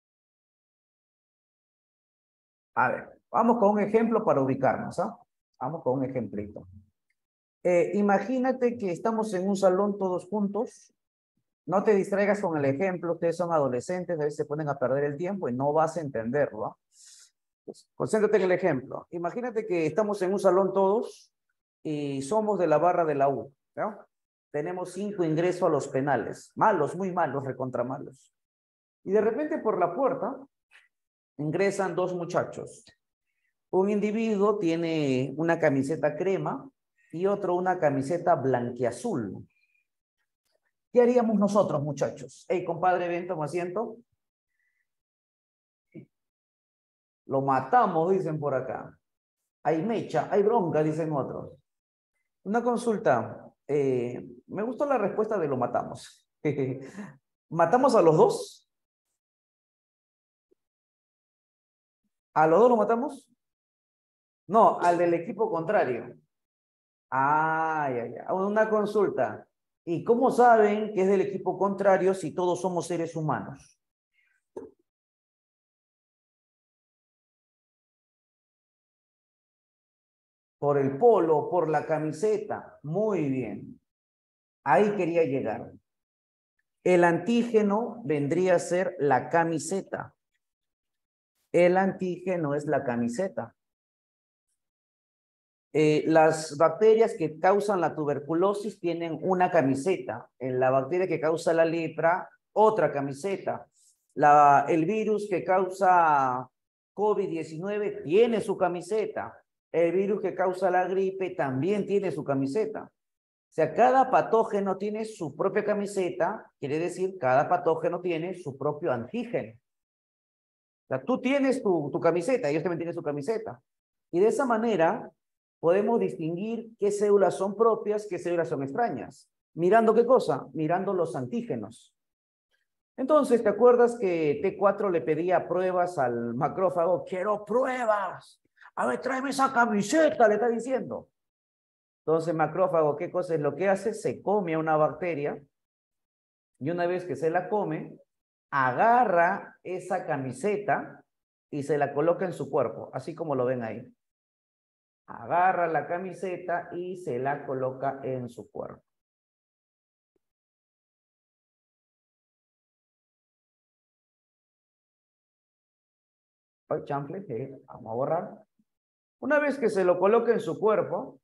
A ver, vamos con un ejemplo para ubicarnos, ¿ah? Vamos con un ejemplito. Eh, imagínate que estamos en un salón todos juntos. No te distraigas con el ejemplo, ustedes son adolescentes, a veces se ponen a perder el tiempo y no vas a entenderlo. ¿Ah? Pues, concéntrate en el ejemplo. Imagínate que estamos en un salón todos y somos de la barra de la U, ¿no? Tenemos cinco ingresos a los penales, malos, muy malos, recontra malos. Y de repente por la puerta ingresan dos muchachos. Un individuo tiene una camiseta crema y otro una camiseta blanquiazul. ¿Qué haríamos nosotros, muchachos? Hey, compadre, ven, toma asiento. Lo matamos, dicen por acá. Hay mecha, hay bronca, dicen otros. Una consulta. Eh, me gustó la respuesta de lo matamos. ¿Matamos a los dos? ¿A los dos lo matamos? No, al del equipo contrario. Ah, ya, ya. Una consulta. ¿Y cómo saben que es del equipo contrario si todos somos seres humanos? Por el polo, por la camiseta. Muy bien. Ahí quería llegar. El antígeno vendría a ser la camiseta. El antígeno es la camiseta. Eh, las bacterias que causan la tuberculosis tienen una camiseta. En la bacteria que causa la lepra, otra camiseta. La, el virus que causa COVID diecinueve tiene su camiseta. El virus que causa la gripe también tiene su camiseta. O sea, cada patógeno tiene su propia camiseta, quiere decir, cada patógeno tiene su propio antígeno. O sea, tú tienes tu, tu camiseta, ellos también tienen su camiseta. Y de esa manera podemos distinguir qué células son propias, qué células son extrañas. ¿Mirando qué cosa? Mirando los antígenos. Entonces, ¿te acuerdas que T cuatro le pedía pruebas al macrófago? ¡Quiero pruebas! A ver, tráeme esa camiseta, le está diciendo. Entonces, macrófago, ¿qué cosa es lo que hace? Se come a una bacteria y una vez que se la come, agarra esa camiseta y se la coloca en su cuerpo, así como lo ven ahí. Agarra la camiseta y se la coloca en su cuerpo. Ay, chanfle, jeje, vamos a borrar. Una vez que se lo coloque en su cuerpo,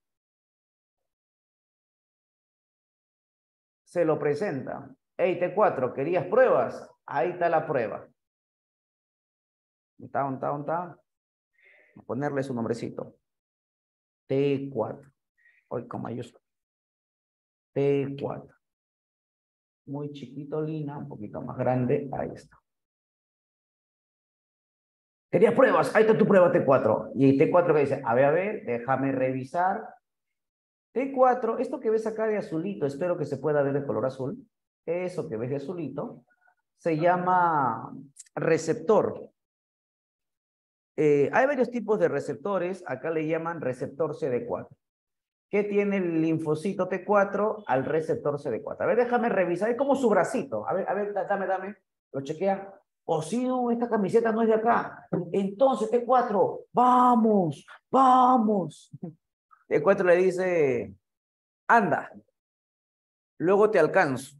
se lo presenta. Hey, T cuatro, ¿querías pruebas? Ahí está la prueba. ¿Está, dónde está, dónde está? Vamos a ponerle su nombrecito. T cuatro. Hoy con mayúscula. T cuatro. Muy chiquito, Lina, un poquito más grande. Ahí está. ¿Querías pruebas? Ahí está tu prueba T cuatro. Y T cuatro que dice, a ver, a ver, déjame revisar. T cuatro, esto que ves acá de azulito, espero que se pueda ver de color azul. Eso que ves de azulito, se llama receptor. Eh, hay varios tipos de receptores, acá le llaman receptor C D cuatro. ¿Qué tiene el linfocito T cuatro al receptor C D cuatro? A ver, déjame revisar, es como su bracito. A ver, a ver, dame, dame, lo chequea. O si no, esta camiseta no es de acá. Entonces, T cuatro, vamos, vamos. T cuatro le dice, anda, luego te alcanzo.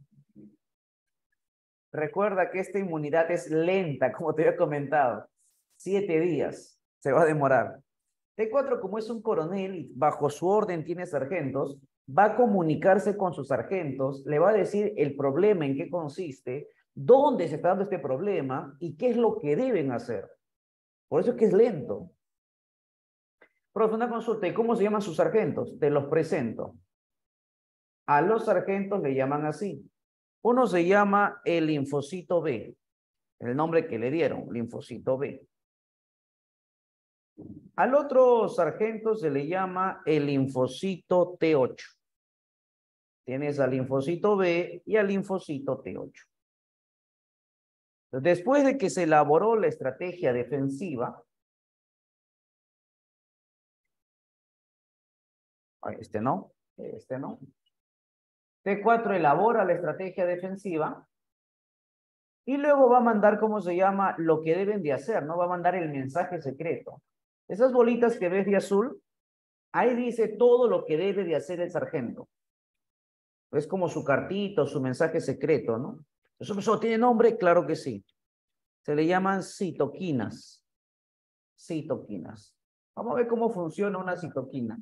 Recuerda que esta inmunidad es lenta, como te había comentado. Siete días se va a demorar. T cuatro, como es un coronel y bajo su orden tiene sargentos, va a comunicarse con sus sargentos, le va a decir el problema, en qué consiste, dónde se está dando este problema y qué es lo que deben hacer. Por eso es que es lento. Profe, una consulta, ¿y cómo se llaman sus sargentos? Te los presento. A los sargentos le llaman así. Uno se llama el linfocito B, el nombre que le dieron, linfocito B. Al otro sargento se le llama el linfocito T ocho. Tienes al linfocito B y al linfocito T ocho. Después de que se elaboró la estrategia defensiva, este no, este no. T cuatro elabora la estrategia defensiva y luego va a mandar, ¿cómo se llama? Lo que deben de hacer, ¿no? Va a mandar el mensaje secreto. Esas bolitas que ves de azul, ahí dice todo lo que debe de hacer el sargento. Es como su cartito, su mensaje secreto, ¿no? ¿Eso, eso tiene nombre? Claro que sí. Se le llaman citoquinas. Citoquinas. Vamos a ver cómo funciona una citoquina.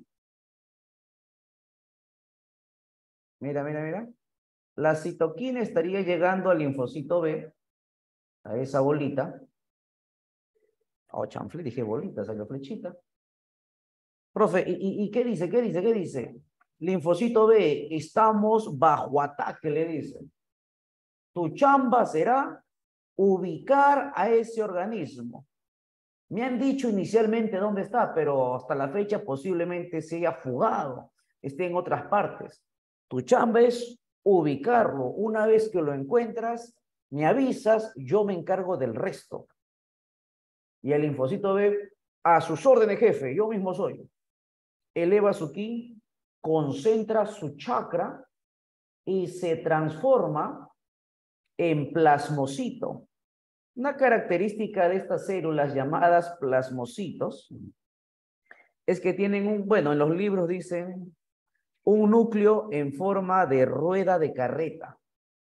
Mira, mira, mira. La citoquina estaría llegando al linfocito B, a esa bolita. Oh, chanfle, dije bolita, salió flechita. Profe, ¿y, y, y qué dice? ¿Qué dice? ¿Qué dice? Linfocito B, estamos bajo ataque, le dice. Tu chamba será ubicar a ese organismo. Me han dicho inicialmente dónde está, pero hasta la fecha posiblemente se haya fugado, esté en otras partes. Tu chamba es ubicarlo. Una vez que lo encuentras, me avisas, yo me encargo del resto. Y el linfocito B, a sus órdenes, jefe, yo mismo soy. Eleva su ki, concentra su chakra y se transforma en plasmocito. Una característica de estas células llamadas plasmocitos es que tienen un, bueno, en los libros dicen, un núcleo en forma de rueda de carreta.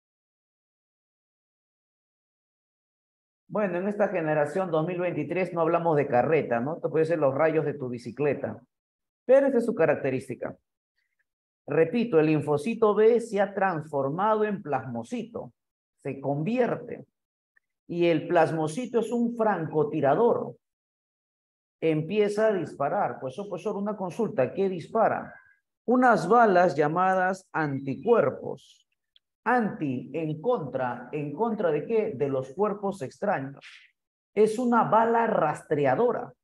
Bueno, en esta generación dos mil veintitrés no hablamos de carreta, ¿no? Esto puede ser los rayos de tu bicicleta. Pero esa es su característica. Repito, el linfocito B se ha transformado en plasmocito. Se convierte. Y el plasmocito es un francotirador. Empieza a disparar. Pues eso, pues solo una consulta. ¿Qué dispara? Unas balas llamadas anticuerpos. Anti, en contra. ¿En contra de qué? De los cuerpos extraños. Es una bala rastreadora. O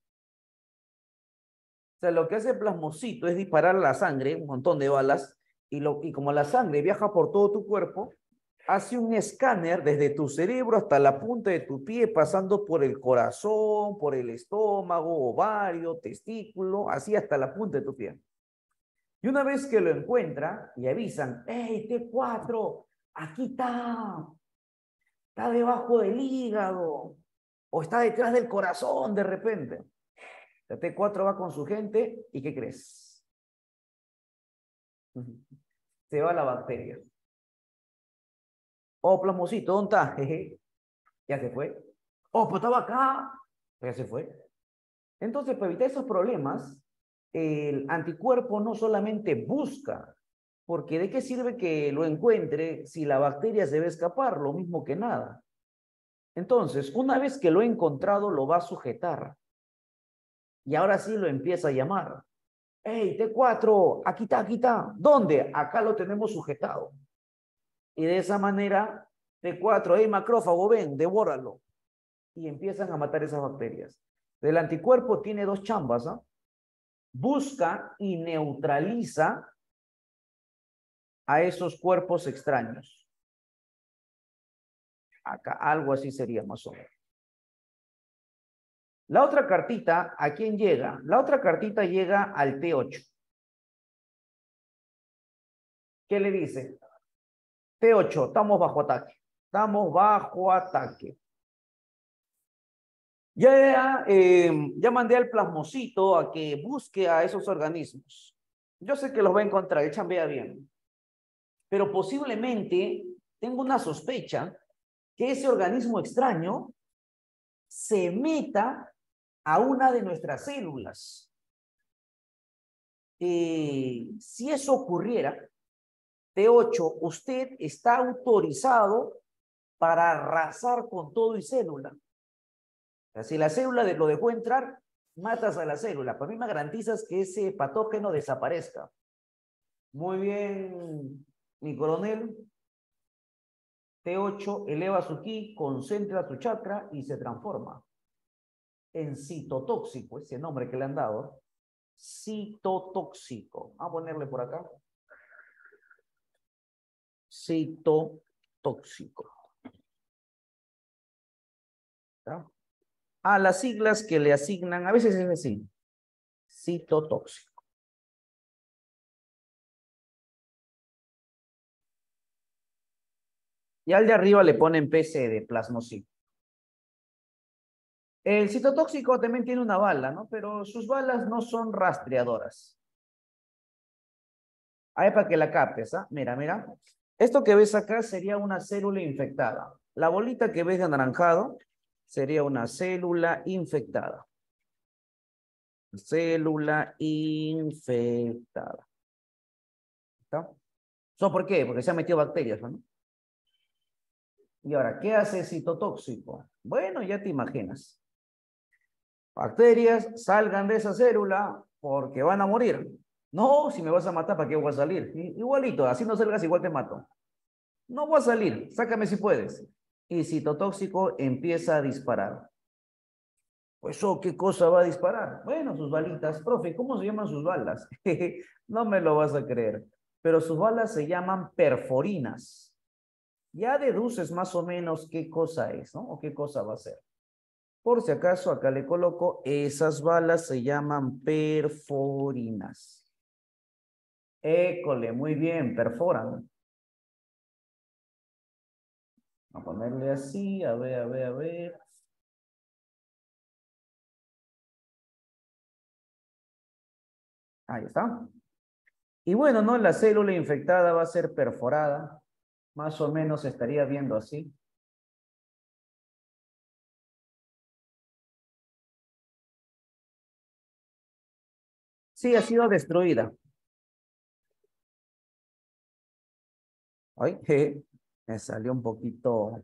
sea, lo que hace el plasmocito es disparar la sangre, un montón de balas, y, lo, y como la sangre viaja por todo tu cuerpo, hace un escáner desde tu cerebro hasta la punta de tu pie, pasando por el corazón, por el estómago, ovario, testículo, así hasta la punta de tu pie. Y una vez que lo encuentra y avisan, ¡hey, T cuatro! Aquí está. Está debajo del hígado. O está detrás del corazón de repente. La T cuatro va con su gente y ¿qué crees? Se va la bacteria. Oh, plasmocito, ¿dónde está? Jeje. Ya se fue. Oh, pues estaba acá. Ya se fue. Entonces, para evitar esos problemas, el anticuerpo no solamente busca, porque ¿de qué sirve que lo encuentre si la bacteria se va a escapar? Lo mismo que nada. Entonces, una vez que lo he encontrado, lo va a sujetar. Y ahora sí lo empieza a llamar. Hey, T cuatro, aquí está, aquí está. ¿Dónde? Acá lo tenemos sujetado. Y de esa manera, T cuatro, hey, macrófago, ven, devóralo. Y empiezan a matar esas bacterias. El anticuerpo tiene dos chambas, ¿ah? Busca y neutraliza a esos cuerpos extraños. Acá algo así sería más o menos. La otra cartita, ¿a quién llega? La otra cartita llega al T ocho. ¿Qué le dice? T ocho, estamos bajo ataque. Estamos bajo ataque. Ya, eh, ya mandé al plasmocito a que busque a esos organismos. Yo sé que los va a encontrar, échan vea bien. Pero posiblemente tengo una sospecha que ese organismo extraño se meta a una de nuestras células. Eh, si eso ocurriera, T ocho, usted está autorizado para arrasar con todo y célula. O sea, si la célula de, lo dejó entrar, matas a la célula. Para mí me garantizas que ese patógeno desaparezca. Muy bien, mi coronel. T ocho eleva su ki, concentra su chakra y se transforma en citotóxico, ese nombre que le han dado. Citotóxico. Vamos a ponerle por acá. Citotóxico. ¿Está? A las siglas que le asignan, a veces es así, citotóxico. Y al de arriba le ponen P C de plasmocito. El citotóxico también tiene una bala, ¿no? Pero sus balas no son rastreadoras. Ahí para que la captes, ¿ah? Mira, mira. Esto que ves acá sería una célula infectada. La bolita que ves de anaranjado sería una célula infectada. Célula infectada. ¿Está? ¿Eso por qué? Porque se han metido bacterias, ¿no? Y ahora, ¿qué hace citotóxico? Bueno, ya te imaginas. Bacterias salgan de esa célula porque van a morir. No, si me vas a matar, ¿para qué voy a salir? Igualito, así no salgas, igual te mato. No voy a salir, sácame si puedes. Y citotóxico empieza a disparar. Pues, oh, ¿qué cosa va a disparar? Bueno, sus balitas. Profe, ¿cómo se llaman sus balas? No me lo vas a creer. Pero sus balas se llaman perforinas. Ya deduces más o menos qué cosa es, ¿no? O qué cosa va a ser. Por si acaso, acá le coloco, esas balas se llaman perforinas. École, muy bien, perforan. Vamos a ponerle así, a ver, a ver, a ver. Ahí está. Y bueno, ¿no? La célula infectada va a ser perforada. Más o menos se estaría viendo así. Sí, ha sido destruida. Ay, je, me salió un poquito.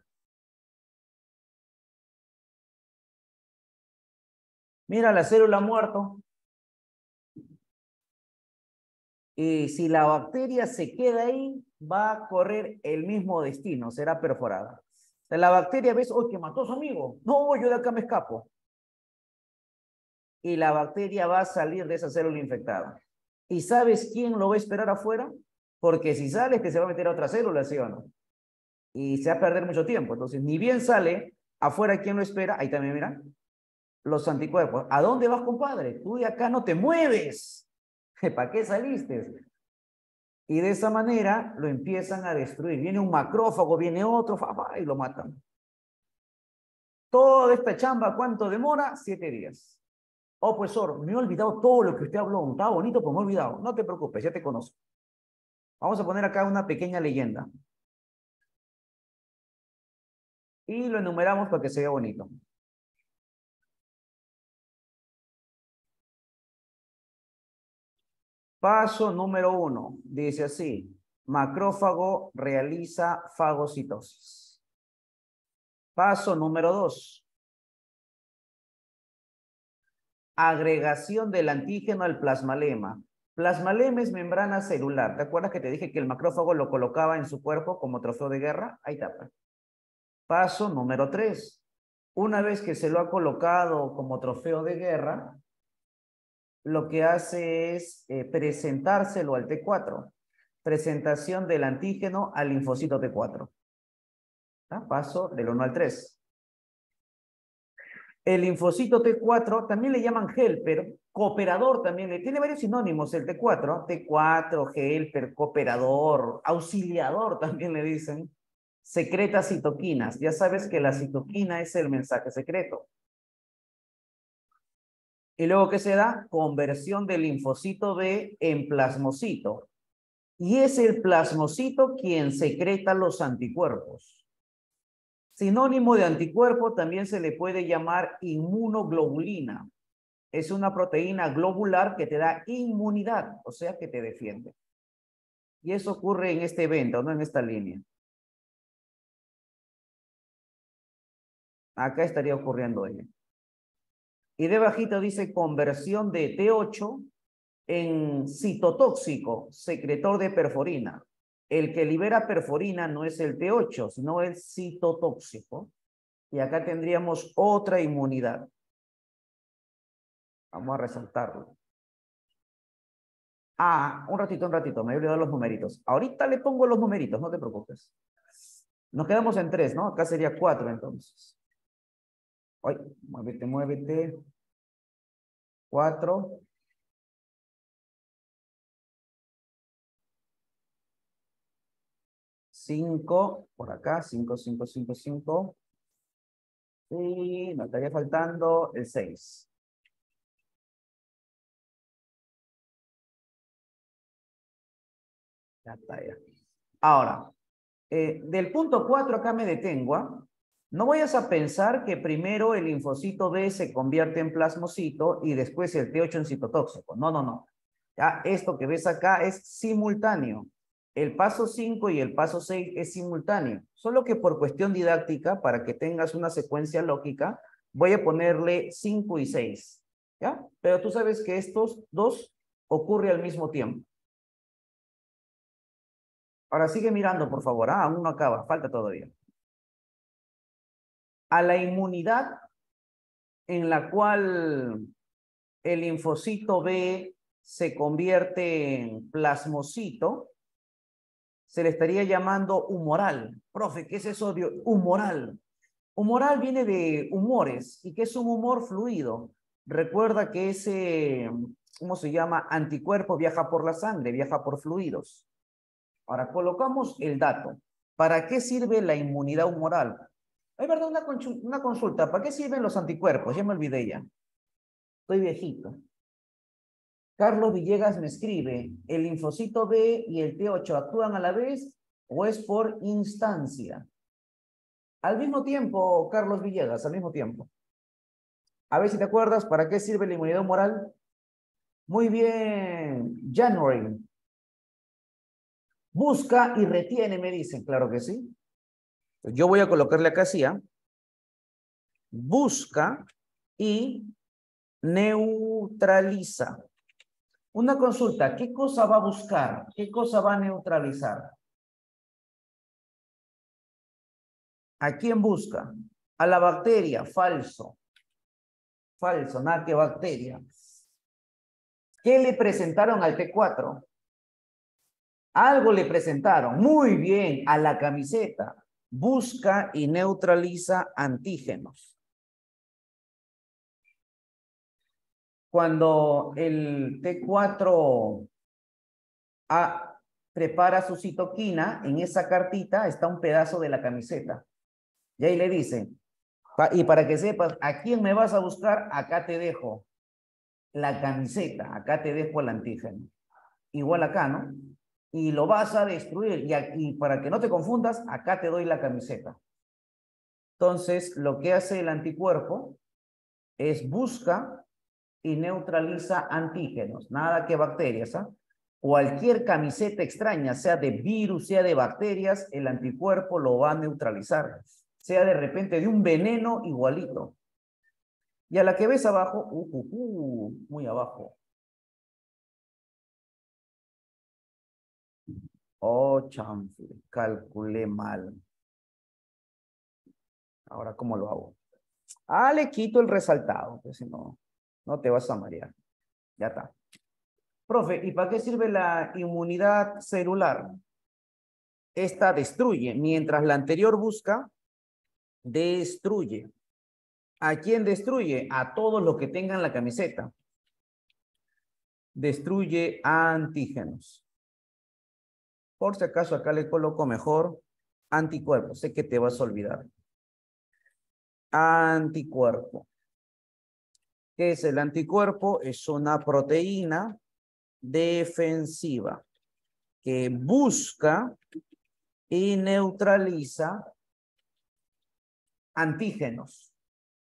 Mira, la célula ha muerto. Y si la bacteria se queda ahí, va a correr el mismo destino, será perforada. La bacteria, ¿ves? ¡Oh, que mató a su amigo! No, yo de acá me escapo. Y la bacteria va a salir de esa célula infectada. ¿Y sabes quién lo va a esperar afuera? Porque si sale es que se va a meter a otra célula, ¿sí o no? Y se va a perder mucho tiempo. Entonces, ni bien sale, afuera, ¿quién lo espera? Ahí también, mira, los anticuerpos. ¿A dónde vas, compadre? Tú de acá no te mueves. ¿Para qué saliste? Y de esa manera lo empiezan a destruir. Viene un macrófago, viene otro, fa, fa, y lo matan. Toda esta chamba, ¿cuánto demora? Siete días. Oh, profesor, me he olvidado todo lo que usted habló. Estaba bonito, pero me he olvidado. No te preocupes, ya te conozco. Vamos a poner acá una pequeña leyenda. Y lo enumeramos para que se vea bonito. Paso número uno, dice así, macrófago realiza fagocitosis. Paso número dos, agregación del antígeno al plasmalema. Plasmalema es membrana celular. ¿Te acuerdas que te dije que el macrófago lo colocaba en su cuerpo como trofeo de guerra? Ahí está. Paso número tres. Una vez que se lo ha colocado como trofeo de guerra, lo que hace es eh, presentárselo al T cuatro. Presentación del antígeno al linfocito T cuatro. ¿Ah? Paso del uno al tres. El linfocito T cuatro también le llaman helper, cooperador también, le tiene varios sinónimos el T cuatro, T cuatro, helper, cooperador, auxiliador también le dicen. Secreta citoquinas, ya sabes que la citoquina es el mensaje secreto. Y luego, ¿qué se da? Conversión del linfocito B en plasmocito. Y es el plasmocito quien secreta los anticuerpos. Sinónimo de anticuerpo también se le puede llamar inmunoglobulina. Es una proteína globular que te da inmunidad, o sea que te defiende. Y eso ocurre en este evento, no en esta línea. Acá estaría ocurriendo ello. Y debajito dice conversión de T ocho en citotóxico, secretor de perforina. El que libera perforina no es el T ocho, sino el citotóxico. Y acá tendríamos otra inmunidad. Vamos a resaltarlo. Ah, un ratito, un ratito, me he olvidado los numeritos. Ahorita le pongo los numeritos, no te preocupes. Nos quedamos en tres, ¿no? Acá sería cuatro entonces. Ay, muévete, muévete. Cuatro. Cinco, por acá, cinco, cinco, cinco, cinco. Y nos estaría faltando el seis. Ya está, ya. Ahora, eh, del punto cuatro acá me detengo. ¿Ah? No vayas a pensar que primero el linfocito B se convierte en plasmocito y después el T ocho en citotóxico. No, no, no. Ya, esto que ves acá es simultáneo. El paso cinco y el paso seis es simultáneo. Solo que por cuestión didáctica, para que tengas una secuencia lógica, voy a ponerle cinco y seis. ¿Ya? Pero tú sabes que estos dos ocurren al mismo tiempo. Ahora sigue mirando, por favor. Ah, aún no acaba, falta todavía. A la inmunidad en la cual el linfocito B se convierte en plasmocito, se le estaría llamando humoral. Profe, ¿qué es eso de humoral? Humoral viene de humores. ¿Y qué es un humor fluido? Recuerda que ese, ¿cómo se llama? Anticuerpo viaja por la sangre, viaja por fluidos. Ahora, colocamos el dato. ¿Para qué sirve la inmunidad humoral? Hay verdad una, una consulta. ¿Para qué sirven los anticuerpos? Ya me olvidé ya. Estoy viejito. Carlos Villegas me escribe, ¿el linfocito B y el T ocho actúan a la vez o es por instancia? Al mismo tiempo, Carlos Villegas, al mismo tiempo. A ver si te acuerdas, ¿para qué sirve la inmunidad humoral? Muy bien, January. Busca y retiene, me dicen. Claro que sí. Yo voy a colocarle acá así, ¿ah? Busca y neutraliza. Una consulta, ¿qué cosa va a buscar? ¿Qué cosa va a neutralizar? ¿A quién busca? A la bacteria, falso. Falso, nada que bacteria. ¿Qué le presentaron al T cuatro? Algo le presentaron. Muy bien, a la camiseta. Busca y neutraliza antígenos. Cuando el T cuatro a, prepara su citoquina, en esa cartita está un pedazo de la camiseta. Y ahí le dicen, y para que sepas, ¿a quién me vas a buscar? Acá te dejo la camiseta, acá te dejo el antígeno. Igual acá, ¿no? Y lo vas a destruir. Y, aquí, para que no te confundas, acá te doy la camiseta. Entonces, lo que hace el anticuerpo es busca y neutraliza antígenos. Nada que bacterias, ¿ah? Cualquier camiseta extraña, sea de virus, sea de bacterias, el anticuerpo lo va a neutralizar. Sea de repente de un veneno igualito. Y a la que ves abajo, uh, uh, uh, muy abajo. Oh, chanfle, calculé mal. Ahora, ¿cómo lo hago? Ah, le quito el resaltado, pues si no, no te vas a marear. Ya está. Profe, ¿y para qué sirve la inmunidad celular? Esta destruye, mientras la anterior busca, destruye. ¿A quién destruye? A todos los que tengan la camiseta. Destruye antígenos. Por si acaso acá le coloco mejor anticuerpo. Sé que te vas a olvidar. Anticuerpo. ¿Qué es el anticuerpo? Es una proteína defensiva que busca y neutraliza antígenos.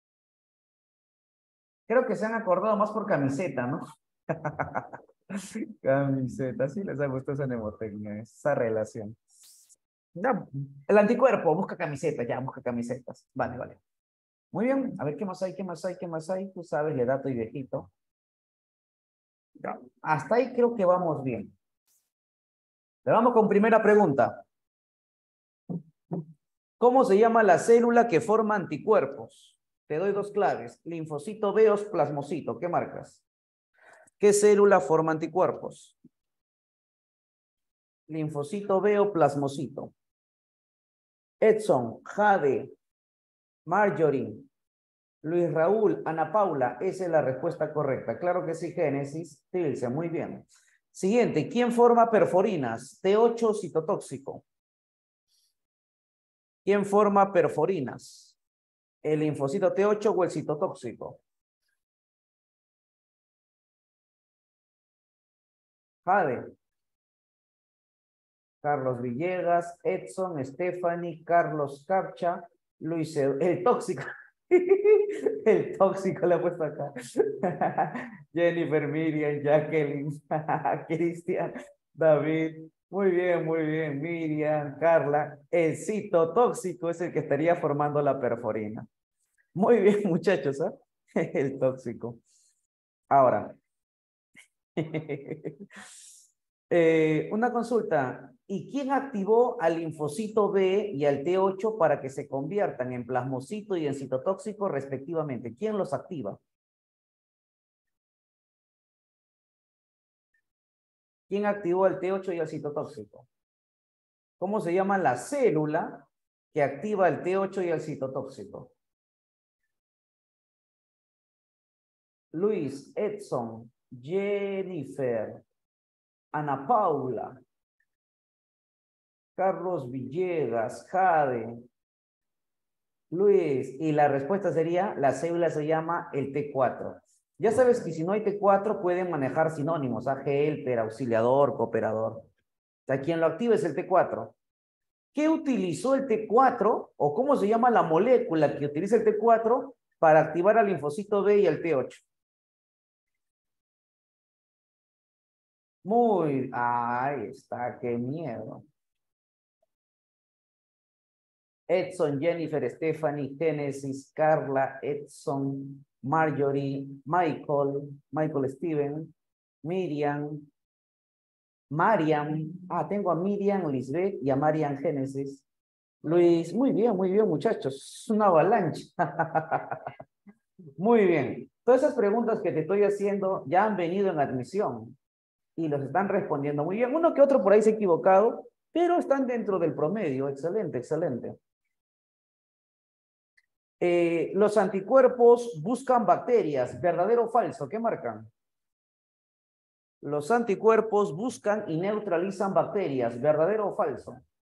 Creo que se han acordado más por camiseta, ¿no? Camiseta, sí les ha gustado esa mnemotecnia, esa relación. Ya, el anticuerpo busca camisetas, ya busca camisetas. Vale, vale. Muy bien, a ver qué más hay, qué más hay, qué más hay. Tú sabes, le dato y viejito. Ya. Hasta ahí creo que vamos bien. Le vamos con primera pregunta. ¿Cómo se llama la célula que forma anticuerpos? Te doy dos claves. Linfocito B o plasmocito. ¿Qué marcas? ¿Qué célula forma anticuerpos? Linfocito B o plasmocito. Edson, Jade, Marjorie, Luis Raúl, Ana Paula. Esa es la respuesta correcta. Claro que sí, Génesis. Tilce, muy bien. Siguiente. ¿Quién forma perforinas? T ocho citotóxico. ¿Quién forma perforinas? ¿El linfocito T ocho o el citotóxico? Jade. Carlos Villegas, Edson, Stephanie, Carlos Capcha, Luis, el tóxico. El tóxico le ha puesto acá. Jennifer, Miriam, Jacqueline, Cristian, David. Muy bien, muy bien. Miriam, Carla. El citotóxico es el que estaría formando la perforina. Muy bien, muchachos, ¿eh? El tóxico. Ahora. Eh, una consulta. ¿Y quién activó al linfocito B y al T ocho para que se conviertan en plasmocito y en citotóxico respectivamente? ¿Quién los activa? ¿Quién activó al T ocho y al citotóxico? ¿Cómo se llama la célula que activa el T ocho y el citotóxico? Luis, Edson, Jennifer, Ana Paula, Carlos Villegas, Jade, Luis, y la respuesta sería, la célula se llama el T cuatro. Ya sabes que si no hay T cuatro pueden manejar sinónimos, A G, helper, auxiliador, cooperador. O sea, quien lo activa es el T cuatro. ¿Qué utilizó el T cuatro o cómo se llama la molécula que utiliza el T cuatro para activar al linfocito B y al T ocho? Muy, ahí está, qué miedo. Edson, Jennifer, Stephanie, Genesis, Carla, Edson, Marjorie, Michael, Michael Steven, Miriam, Mariam. Ah, tengo a Miriam, Lisbeth y a Mariam Genesis. Luis, muy bien, muy bien, muchachos. Es una avalancha. Muy bien. Todas esas preguntas que te estoy haciendo ya han venido en admisión y los están respondiendo muy bien. Uno que otro por ahí se ha equivocado, pero están dentro del promedio. Excelente, excelente. Eh, los anticuerpos buscan bacterias, ¿verdadero o falso? ¿Qué marcan? Los anticuerpos buscan y neutralizan bacterias, ¿verdadero o falso?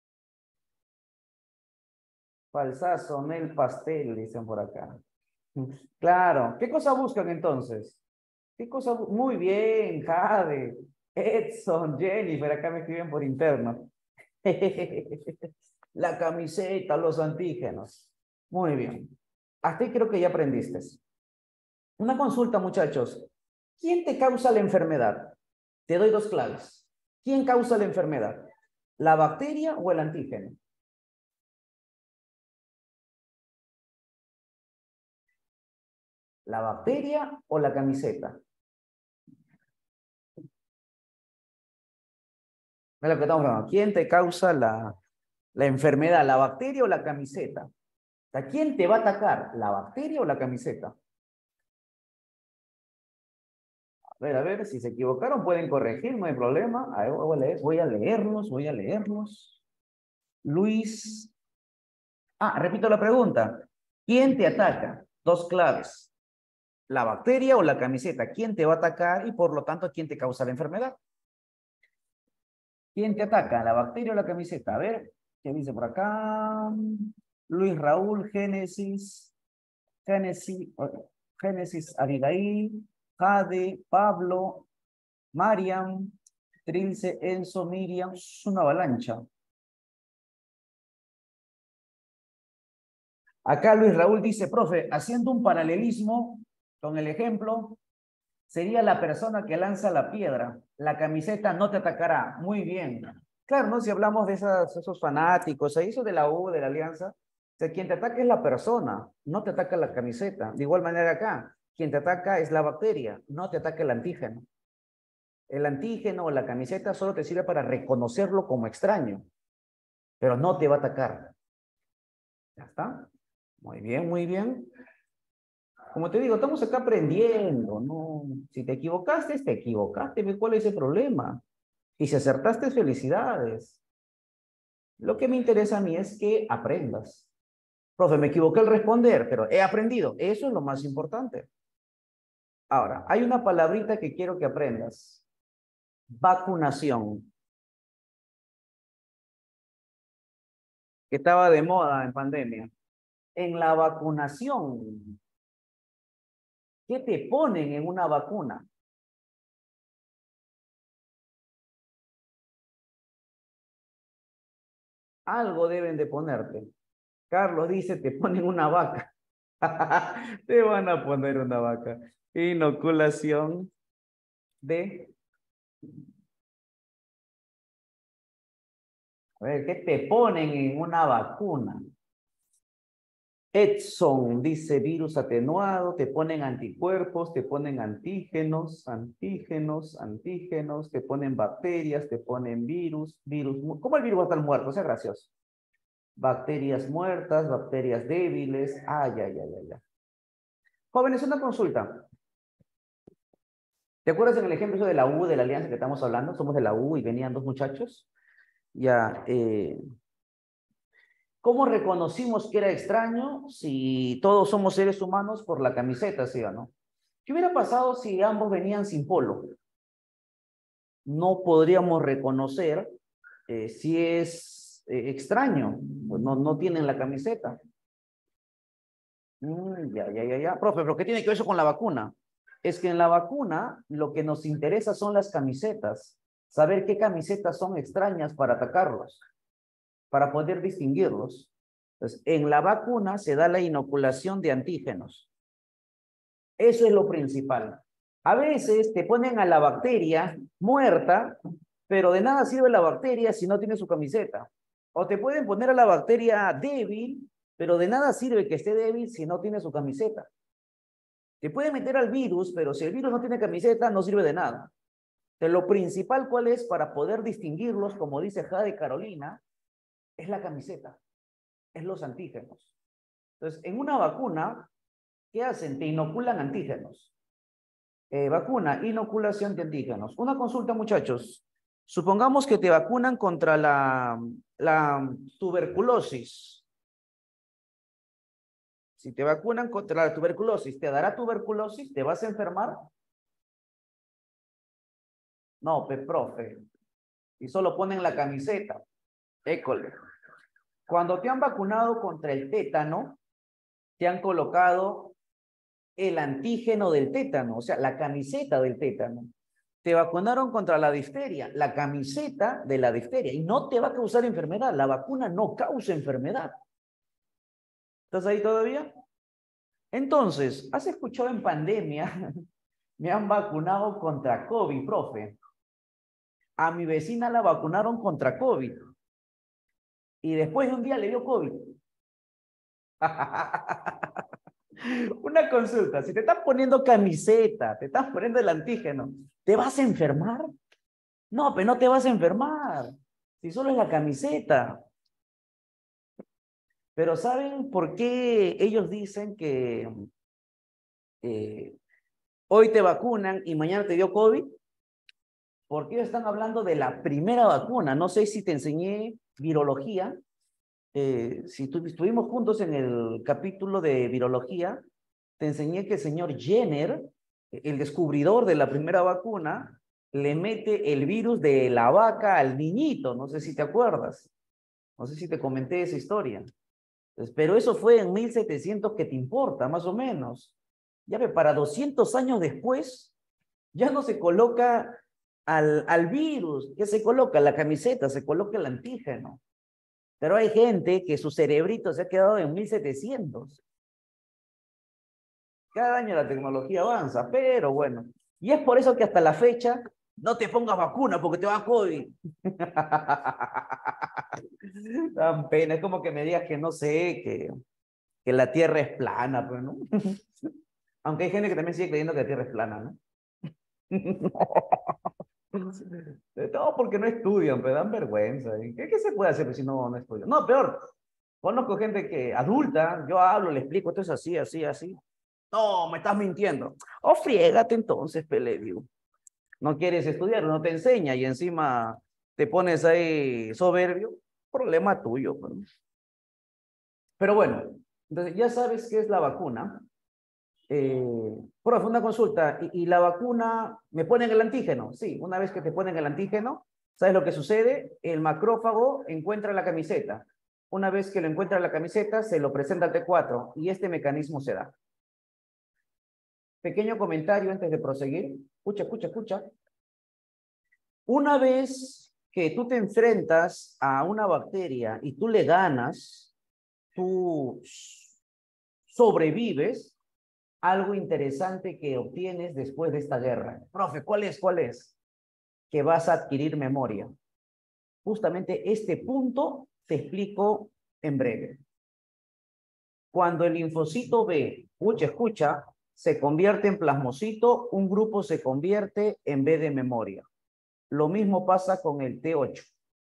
Falsazo, Nel pastel, dicen por acá. Claro, ¿qué cosa buscan entonces? ¿Qué cosa? Muy bien, Jade, Edson, Jennifer, acá me escriben por interno. La camiseta, los antígenos. Muy bien. Hasta ahí creo que ya aprendiste. Una consulta, muchachos. ¿Quién te causa la enfermedad? Te doy dos claves. ¿Quién causa la enfermedad? ¿La bacteria o el antígeno? ¿La bacteria o la camiseta? Es lo que estamos hablando. ¿Quién te causa la, la enfermedad? ¿La bacteria o la camiseta? O sea, ¿quién te va a atacar? ¿La bacteria o la camiseta? A ver, a ver, si se equivocaron pueden corregir, no hay problema. A ver, voy a leer, voy a leerlos, voy a leerlos. Luis. Ah, repito la pregunta. ¿Quién te ataca? Dos claves. ¿La bacteria o la camiseta? ¿Quién te va a atacar y por lo tanto quién te causa la enfermedad? ¿Quién te ataca? ¿La bacteria o la camiseta? A ver, ¿qué dice por acá? Luis Raúl, Génesis, Génesis, Génesis, Abigail, Jade, Pablo, Mariam, Trilce, Enzo, Miriam. Es una avalancha. Acá Luis Raúl dice, profe, haciendo un paralelismo con el ejemplo, sería la persona que lanza la piedra. La camiseta no te atacará. Muy bien. Claro, ¿no? Si hablamos de esas, esos fanáticos, eso de la U, de la Alianza, o sea, quien te ataca es la persona, no te ataca la camiseta. De igual manera acá, quien te ataca es la bacteria, no te ataca el antígeno. El antígeno o la camiseta solo te sirve para reconocerlo como extraño, pero no te va a atacar. ¿Ya está? Muy bien, muy bien. Como te digo, estamos acá aprendiendo, ¿no? Si te equivocaste, te equivocaste, ¿cuál es el problema? Y si acertaste, felicidades. Lo que me interesa a mí es que aprendas. Profe, me equivoqué al responder, pero he aprendido. Eso es lo más importante. Ahora, hay una palabrita que quiero que aprendas. Vacunación. Que estaba de moda en pandemia. En la vacunación, ¿qué te ponen en una vacuna? Algo deben de ponerte. Carlos dice, te ponen una vaca. Te van a poner una vaca. Inoculación de... A ver, ¿qué te ponen en una vacuna? Edson dice virus atenuado, te ponen anticuerpos, te ponen antígenos, antígenos, antígenos, te ponen bacterias, te ponen virus, virus. ¿Cómo el virus va a estar muerto? Sea gracioso. Bacterias muertas, bacterias débiles. Ay, ay, ay, ay, ay. Jóvenes, una consulta. ¿Te acuerdas en el ejemplo de la U, de la alianza que estamos hablando? Somos de la U y venían dos muchachos. Ya, eh, ¿cómo reconocimos que era extraño si todos somos seres humanos por la camiseta, sí o no? ¿Qué hubiera pasado si ambos venían sin polo? No podríamos reconocer eh, si es eh, extraño, pues no, no tienen la camiseta. Mm, ya, ya, ya, ya. Profe, ¿pero qué tiene que ver eso con la vacuna? Es que en la vacuna lo que nos interesa son las camisetas, saber qué camisetas son extrañas para atacarlos, para poder distinguirlos. Entonces, en la vacuna se da la inoculación de antígenos. Eso es lo principal. A veces te ponen a la bacteria muerta, pero de nada sirve la bacteria si no tiene su camiseta. O te pueden poner a la bacteria débil, pero de nada sirve que esté débil si no tiene su camiseta. Te pueden meter al virus, pero si el virus no tiene camiseta, no sirve de nada. Entonces, lo principal, ¿cuál es? Para poder distinguirlos, como dice Jade Carolina, es la camiseta, es los antígenos. Entonces, en una vacuna, ¿qué hacen? Te inoculan antígenos. Eh, vacuna, inoculación de antígenos. Una consulta, muchachos. Supongamos que te vacunan contra la, la tuberculosis. Si te vacunan contra la tuberculosis, ¿te dará tuberculosis? ¿Te vas a enfermar? No, pe, profe. Y solo ponen la camiseta. École. Cuando te han vacunado contra el tétano, te han colocado el antígeno del tétano, o sea, la camiseta del tétano. Te vacunaron contra la difteria, la camiseta de la difteria, y no te va a causar enfermedad. La vacuna no causa enfermedad. ¿Estás ahí todavía? Entonces, ¿has escuchado en pandemia? Me han vacunado contra COVID, profe. a mi vecina la vacunaron contra COVID. Y después de un día le dio COVID. Una consulta, si te estás poniendo camiseta, te estás poniendo el antígeno, ¿te vas a enfermar? No, pero no te vas a enfermar, si solo es la camiseta. Pero ¿saben por qué ellos dicen que eh, hoy te vacunan y mañana te dio COVID? Porque ellos están hablando de la primera vacuna. No sé si te enseñé virología. Eh, si tu, estuvimos juntos en el capítulo de virología, te enseñé que el señor Jenner, el descubridor de la primera vacuna, le mete el virus de la vaca al niñito. No sé si te acuerdas. No sé si te comenté esa historia. Pues, pero eso fue en mil setecientos, ¿qué te importa? Más o menos. Ya ve, para doscientos años después, ya no se coloca al, al virus. ¿Qué se coloca? La camiseta, se coloca el antígeno. Pero hay gente que su cerebrito se ha quedado en mil setecientos. Cada año la tecnología avanza, pero bueno. Y es por eso que hasta la fecha no te pongas vacuna porque te va a COVID. Tan pena, es como que me digas que no sé, que, que la Tierra es plana, pero no. Aunque hay gente que también sigue creyendo que la Tierra es plana, ¿no? Todo porque no estudian, pero dan vergüenza. ¿Qué, qué se puede hacer si no, no estudian? No, peor. Conozco gente que adulta, yo hablo, le explico, esto es así, así, así. No, me estás mintiendo. O friégate entonces, Pelediu. No quieres estudiar, no te enseña y encima te pones ahí soberbio, problema tuyo. Pero, pero bueno, entonces ya sabes qué es la vacuna. Eh, profe, una consulta, ¿Y, ¿y la vacuna me ponen el antígeno? Sí, una vez que te ponen el antígeno, ¿sabes lo que sucede? El macrófago encuentra la camiseta. Una vez que lo encuentra la camiseta, se lo presenta al T cuatro y este mecanismo se da. Pequeño comentario antes de proseguir. Escucha, escucha, escucha. Una vez que tú te enfrentas a una bacteria y tú le ganas, tú sobrevives, algo interesante que obtienes después de esta guerra. Profe, ¿cuál es? ¿Cuál es? Que vas a adquirir memoria. Justamente este punto te explico en breve. Cuando el linfocito B, escucha, escucha, se convierte en plasmocito, un grupo se convierte en B de memoria. Lo mismo pasa con el T ocho.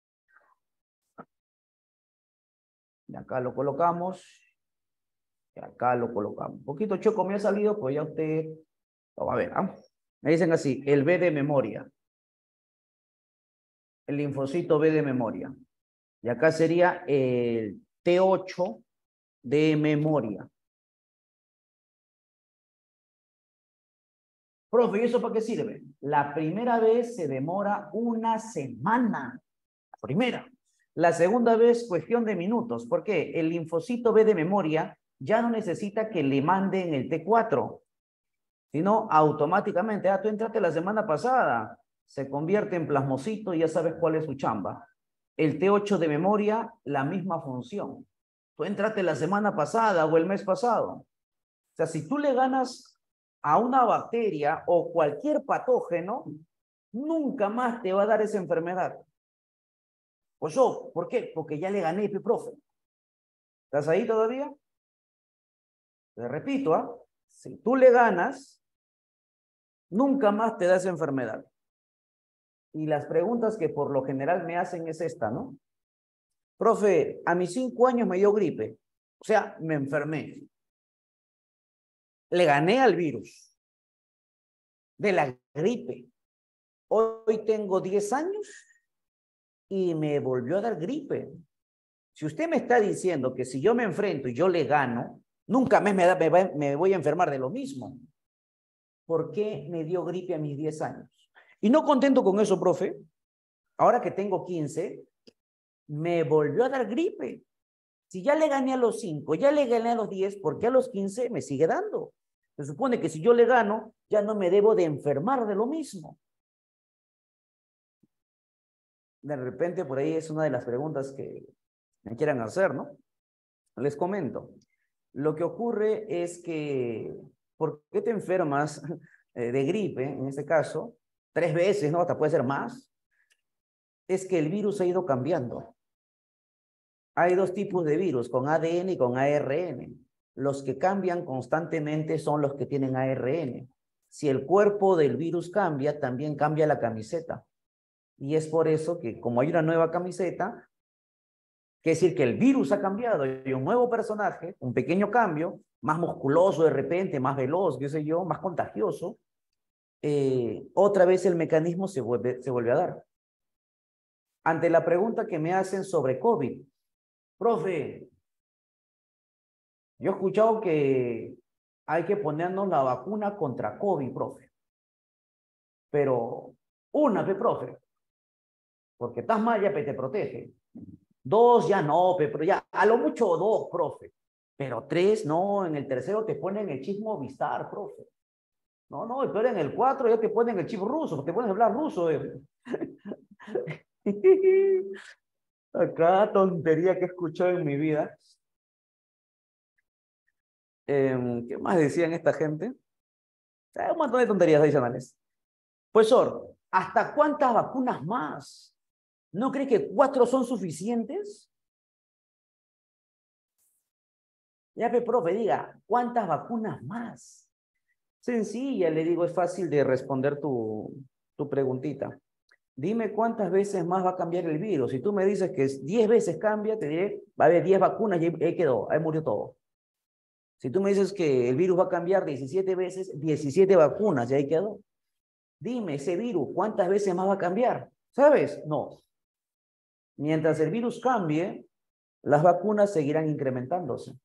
Y acá lo colocamos. Y acá lo colocamos. Un poquito choco me ha salido, pues ya usted lo va a ver. ¿Ah? Me dicen así, el B de memoria. El linfocito B de memoria. Y acá sería el T ocho de memoria. Profe, ¿y eso para qué sirve? La primera vez se demora una semana. La primera. La segunda vez, cuestión de minutos. ¿Por qué? El linfocito B de memoria ya no necesita que le manden el T cuatro, sino automáticamente, ah, tú entraste la semana pasada, se convierte en plasmocito y ya sabes cuál es su chamba. El T ocho de memoria, la misma función. Tú entraste la semana pasada o el mes pasado. O sea, si tú le ganas a una bacteria o cualquier patógeno, nunca más te va a dar esa enfermedad. O yo, ¿por qué? Porque ya le gané, profe. ¿Estás ahí todavía? Te repito, ¿ah? Si tú le ganas, nunca más te da esa enfermedad. Y las preguntas que por lo general me hacen es esta, ¿no? Profe, a mis cinco años me dio gripe. O sea, me enfermé. Le gané al virus de la gripe. Hoy tengo diez años y me volvió a dar gripe. Si usted me está diciendo que si yo me enfrento y yo le gano, nunca más me, da, me, va, me voy a enfermar de lo mismo. ¿Por qué me dio gripe a mis diez años? Y no contento con eso, profe, ahora que tengo quince, me volvió a dar gripe. Si ya le gané a los cinco, ya le gané a los diez, ¿por qué a los quince me sigue dando? Se supone que si yo le gano, ya no me debo de enfermar de lo mismo. De repente, por ahí es una de las preguntas que me quieran hacer, ¿no? Les comento. Lo que ocurre es que, ¿por qué te enfermas de gripe, en este caso? Tres veces, ¿no? Hasta puede ser más. es que el virus ha ido cambiando. Hay dos tipos de virus, con A D N y con A R N. Los que cambian constantemente son los que tienen A R N. Si el cuerpo del virus cambia, también cambia la camiseta. Y es por eso que, como hay una nueva camiseta, quiere decir que el virus ha cambiado y un nuevo personaje, un pequeño cambio, más musculoso de repente, más veloz, qué sé yo, más contagioso, eh, otra vez el mecanismo se vuelve, se vuelve a dar. Ante la pregunta que me hacen sobre COVID, profe, yo he escuchado que hay que ponernos la vacuna contra COVID, profe. Pero una, pe, profe, porque estás mal ya pe, te protege. Dos ya no, pe, pero ya, a lo mucho dos, profe. Pero tres, no, en el tercero te ponen el chip Movistar, profe. No, no, pero en el cuatro ya te ponen el chip ruso, te ponen a hablar ruso. Eh. Acá tontería que he escuchado en mi vida. Eh, ¿Qué más decían esta gente? Eh, un montón de tonterías adicionales. Profesor, ¿hasta cuántas vacunas más? ¿No cree que cuatro son suficientes? Ya, pe, profe, diga, ¿cuántas vacunas más? Sencilla, le digo, es fácil de responder tu, tu preguntita. Dime cuántas veces más va a cambiar el virus. Si tú me dices que diez veces cambia, te diré, va a haber diez vacunas y ahí quedó, ahí murió todo. Si tú me dices que el virus va a cambiar diecisiete veces, diecisiete vacunas y ahí quedó. Dime, ese virus, ¿cuántas veces más va a cambiar? ¿Sabes? No. Mientras el virus cambie, las vacunas seguirán incrementándose.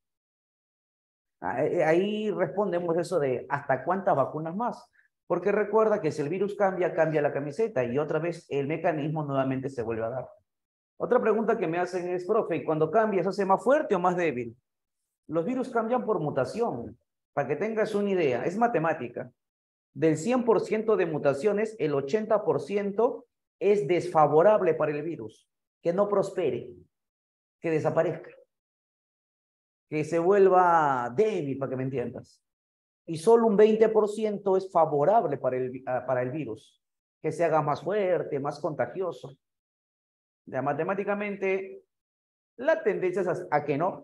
Ahí respondemos eso de ¿hasta cuántas vacunas más? Porque recuerda que si el virus cambia, cambia la camiseta y otra vez el mecanismo nuevamente se vuelve a dar. Otra pregunta que me hacen es, profe, ¿y cuando cambia, se hace más fuerte o más débil? Los virus cambian por mutación. Para que tengas una idea, es matemática. Del cien por ciento de mutaciones, el ochenta por ciento es desfavorable para el virus. Que no prospere, que desaparezca, que se vuelva débil, para que me entiendas. Y solo un veinte por ciento es favorable para el, para el virus, que se haga más fuerte, más contagioso. Ya matemáticamente, la tendencia es a, a que no,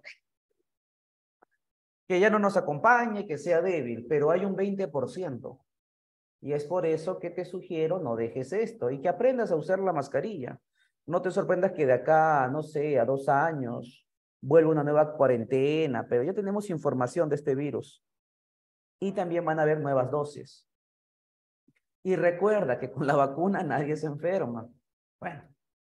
que ya no nos acompañe, que sea débil, pero hay un veinte por ciento. Y es por eso que te sugiero no dejes esto y que aprendas a usar la mascarilla. No te sorprendas que de acá, no sé, a dos años, vuelva una nueva cuarentena, pero ya tenemos información de este virus. Y también van a haber nuevas dosis. Y recuerda que con la vacuna nadie se enferma. Bueno,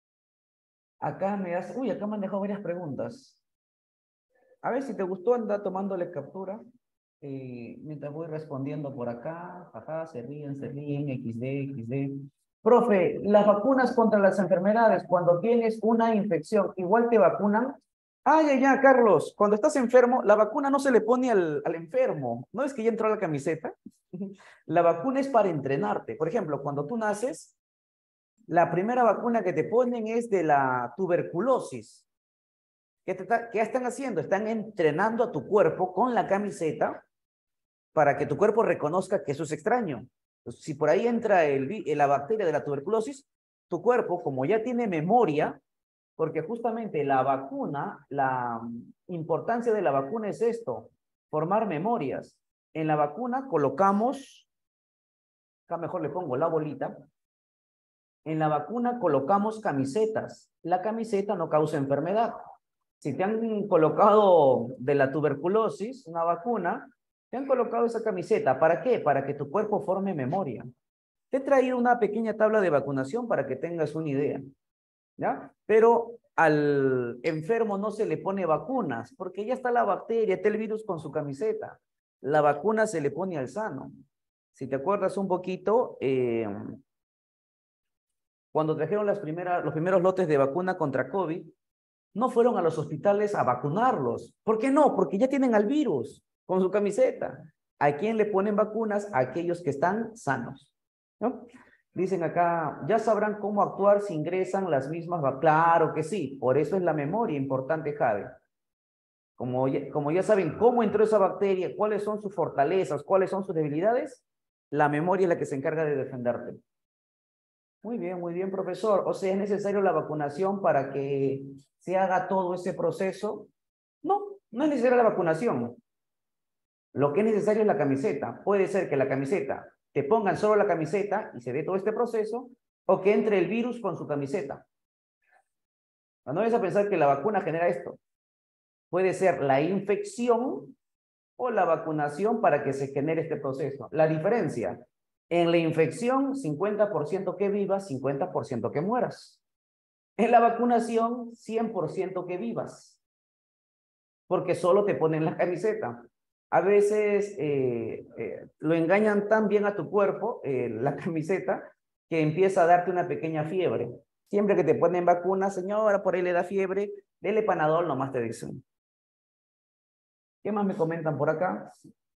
acá me das, uy, acá me han dejado varias preguntas. A ver si te gustó, anda tomándole captura. Eh, mientras voy respondiendo por acá, acá se ríen, se ríen, equis de, equis de. Profe, las vacunas contra las enfermedades, cuando tienes una infección, ¿igual te vacunan? Ah, ya, ya, Carlos, cuando estás enfermo, la vacuna no se le pone al, al enfermo. ¿No es que ya entró a la camiseta? La vacuna es para entrenarte. Por ejemplo, cuando tú naces, la primera vacuna que te ponen es de la tuberculosis. ¿Qué, te, ¿Qué están haciendo? Están entrenando a tu cuerpo con la camiseta para que tu cuerpo reconozca que eso es extraño. Entonces, si por ahí entra el, la bacteria de la tuberculosis, tu cuerpo, como ya tiene memoria, porque justamente la vacuna, la importancia de la vacuna es esto, formar memorias. En la vacuna colocamos, acá mejor le pongo la bolita, en la vacuna colocamos camisetas. La camiseta no causa enfermedad. Si te han colocado de la tuberculosis una vacuna, te han colocado esa camiseta. ¿Para qué? Para que tu cuerpo forme memoria. Te he traído una pequeña tabla de vacunación para que tengas una idea, ¿ya? Pero al enfermo no se le pone vacunas, porque ya está la bacteria, está el virus con su camiseta. La vacuna se le pone al sano. Si te acuerdas un poquito, eh, cuando trajeron las primeras, los primeros lotes de vacuna contra COVID, no fueron a los hospitales a vacunarlos. ¿Por qué no? Porque ya tienen al virus con su camiseta. ¿A quién le ponen vacunas? A aquellos que están sanos, ¿no? Dicen acá, ya sabrán cómo actuar si ingresan las mismas vacunas. Claro que sí, por eso es la memoria importante, Javi. Como ya, como ya saben cómo entró esa bacteria, cuáles son sus fortalezas, cuáles son sus debilidades, la memoria es la que se encarga de defenderte. Muy bien, muy bien, profesor. O sea, ¿es necesario la vacunación para que se haga todo ese proceso? No, no es necesaria la vacunación. Lo que es necesario es la camiseta. Puede ser que la camiseta, te pongan solo la camiseta y se dé todo este proceso, o que entre el virus con su camiseta. No vayas a pensar que la vacuna genera esto. Puede ser la infección o la vacunación para que se genere este proceso. La diferencia, en la infección, cincuenta por ciento que vivas, cincuenta por ciento que mueras. En la vacunación, cien por ciento que vivas, porque solo te ponen la camiseta. A veces eh, eh, lo engañan tan bien a tu cuerpo, eh, la camiseta, que empieza a darte una pequeña fiebre. Siempre que te ponen vacuna, señora, por ahí le da fiebre, dele Panadol, nomás te dicen. ¿Qué más me comentan por acá?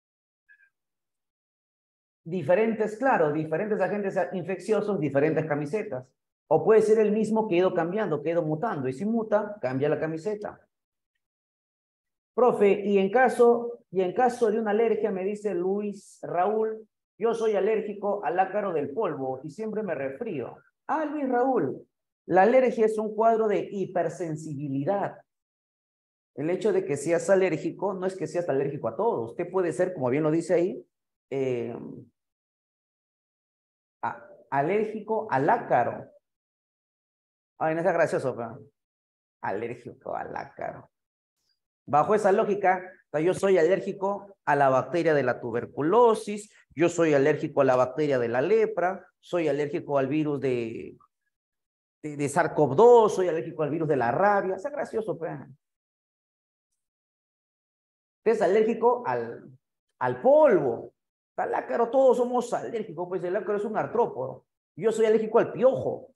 Diferentes, claro, diferentes agentes infecciosos, diferentes camisetas. O puede ser el mismo que ha ido cambiando, que ha ido mutando. Y si muta, cambia la camiseta. Profe, y en caso, y en caso de una alergia, me dice Luis Raúl, yo soy alérgico al ácaro del polvo y siempre me resfrío. Ah, Luis Raúl, la alergia es un cuadro de hipersensibilidad. El hecho de que seas alérgico no es que seas alérgico a todo. Usted puede ser, como bien lo dice ahí, eh, a, alérgico al ácaro. Ay, no es gracioso, pero alérgico al ácaro. Bajo esa lógica, yo soy alérgico a la bacteria de la tuberculosis, yo soy alérgico a la bacteria de la lepra, soy alérgico al virus de, de, de SARS-CoV dos, soy alérgico al virus de la rabia. Es gracioso, pues. Usted es alérgico al, al polvo, al ácaro, todos somos alérgicos, pues el ácaro es un artrópodo. Yo soy alérgico al piojo,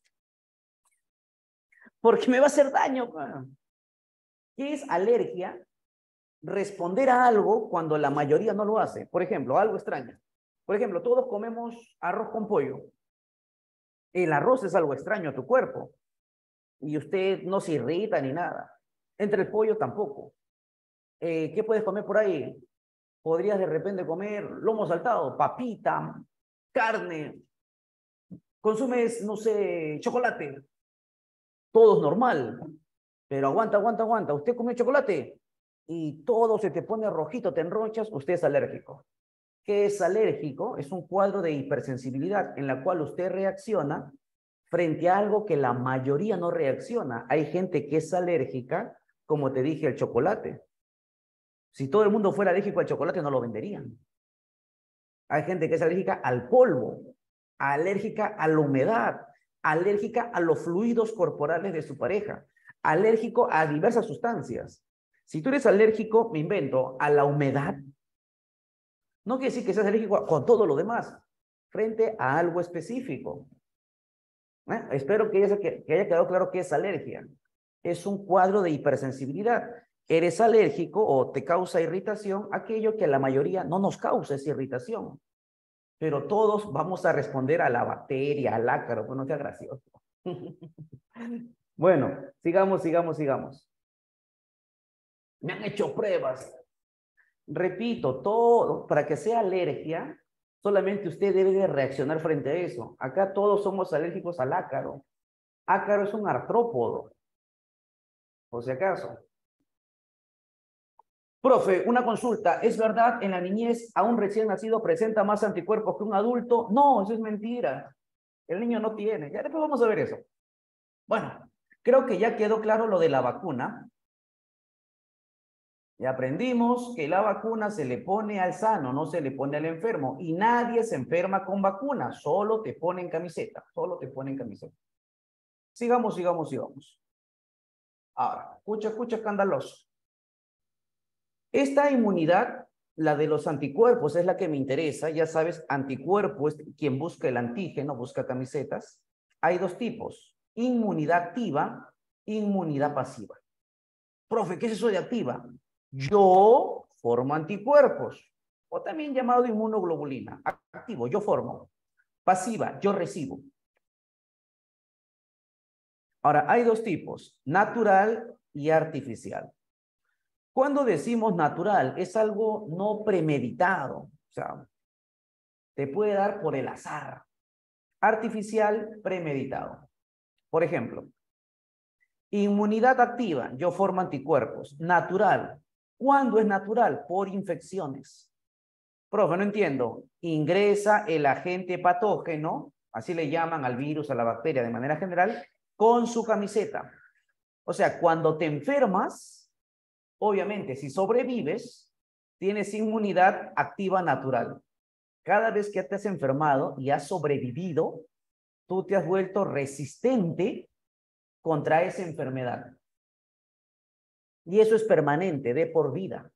porque me va a hacer daño. Pues. ¿Qué es alergia? Responder a algo cuando la mayoría no lo hace. Por ejemplo, algo extraño. Por ejemplo, todos comemos arroz con pollo. El arroz es algo extraño a tu cuerpo. Y usted no se irrita ni nada. Entre el pollo tampoco. Eh, ¿Qué puedes comer por ahí? Podrías de repente comer lomo saltado, papita, carne. Consumes, no sé, chocolate. Todo es normal. Pero aguanta, aguanta, aguanta. ¿Usted comió chocolate? Y todo se te pone rojito, te enrochas, usted es alérgico. ¿Qué es alérgico? Es un cuadro de hipersensibilidad en la cual usted reacciona frente a algo que la mayoría no reacciona. Hay gente que es alérgica, como te dije, al chocolate. Si todo el mundo fuera alérgico al chocolate, no lo venderían. Hay gente que es alérgica al polvo, alérgica a la humedad, alérgica a los fluidos corporales de su pareja, alérgico a diversas sustancias. Si tú eres alérgico, me invento, a la humedad, no quiere decir que seas alérgico con todo lo demás, frente a algo específico. ¿Eh? Espero que haya, que haya quedado claro qué es alergia. Es un cuadro de hipersensibilidad. Eres alérgico o te causa irritación aquello que a la mayoría no nos causa esa irritación. Pero todos vamos a responder a la bacteria, al ácaro, pues no sea gracioso. Bueno, sigamos, sigamos, sigamos. Me han hecho pruebas. Repito, todo, para que sea alergia, solamente usted debe de reaccionar frente a eso. Acá todos somos alérgicos al ácaro. Ácaro es un artrópodo, por si acaso. Profe, una consulta. ¿Es verdad en la niñez a un recién nacido presenta más anticuerpos que un adulto? No, eso es mentira. El niño no tiene. Ya después vamos a ver eso. Bueno, creo que ya quedó claro lo de la vacuna. Ya aprendimos que la vacuna se le pone al sano, no se le pone al enfermo. Y nadie se enferma con vacuna, solo te ponen camiseta, solo te ponen camiseta. Sigamos, sigamos, sigamos. Ahora, escucha, escucha, escandaloso. Esta inmunidad, la de los anticuerpos, es la que me interesa. Ya sabes, anticuerpo es quien busca el antígeno, busca camisetas. Hay dos tipos, inmunidad activa, inmunidad pasiva. Profe, ¿qué es eso de activa? Yo formo anticuerpos, o también llamado inmunoglobulina. Activo, yo formo. Pasiva, yo recibo. Ahora, hay dos tipos, natural y artificial. Cuando decimos natural, es algo no premeditado, o sea, te puede dar por el azar. artificial, premeditado. Por ejemplo, inmunidad activa, yo formo anticuerpos. Natural. ¿Cuándo es natural? Por infecciones. Profe, no entiendo. Ingresa el agente patógeno, así le llaman al virus, a la bacteria de manera general, con su camiseta. O sea, cuando te enfermas, obviamente, si sobrevives, tienes inmunidad activa natural. Cada vez que te has enfermado y has sobrevivido, tú te has vuelto resistente contra esa enfermedad. Y eso es permanente, de por vida.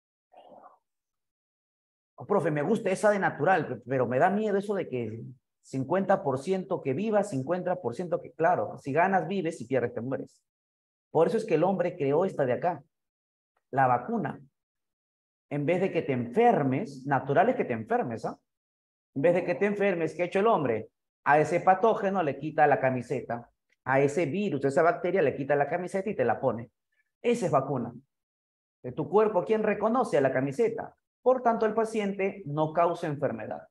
Oh, profe, me gusta esa de natural, pero me da miedo eso de que cincuenta por ciento que vivas, cincuenta por ciento que, claro, si ganas vives, si pierdes te mueres. Por eso es que el hombre creó esta de acá, la vacuna. En vez de que te enfermes, natural es que te enfermes, ¿ah? En vez de que te enfermes, ¿qué ha hecho el hombre? A ese patógeno le quita la camiseta, a ese virus, a esa bacteria le quita la camiseta y te la pone. Esa es vacuna. De tu cuerpo, ¿quién reconoce a la camiseta? Por tanto, el paciente no causa enfermedad.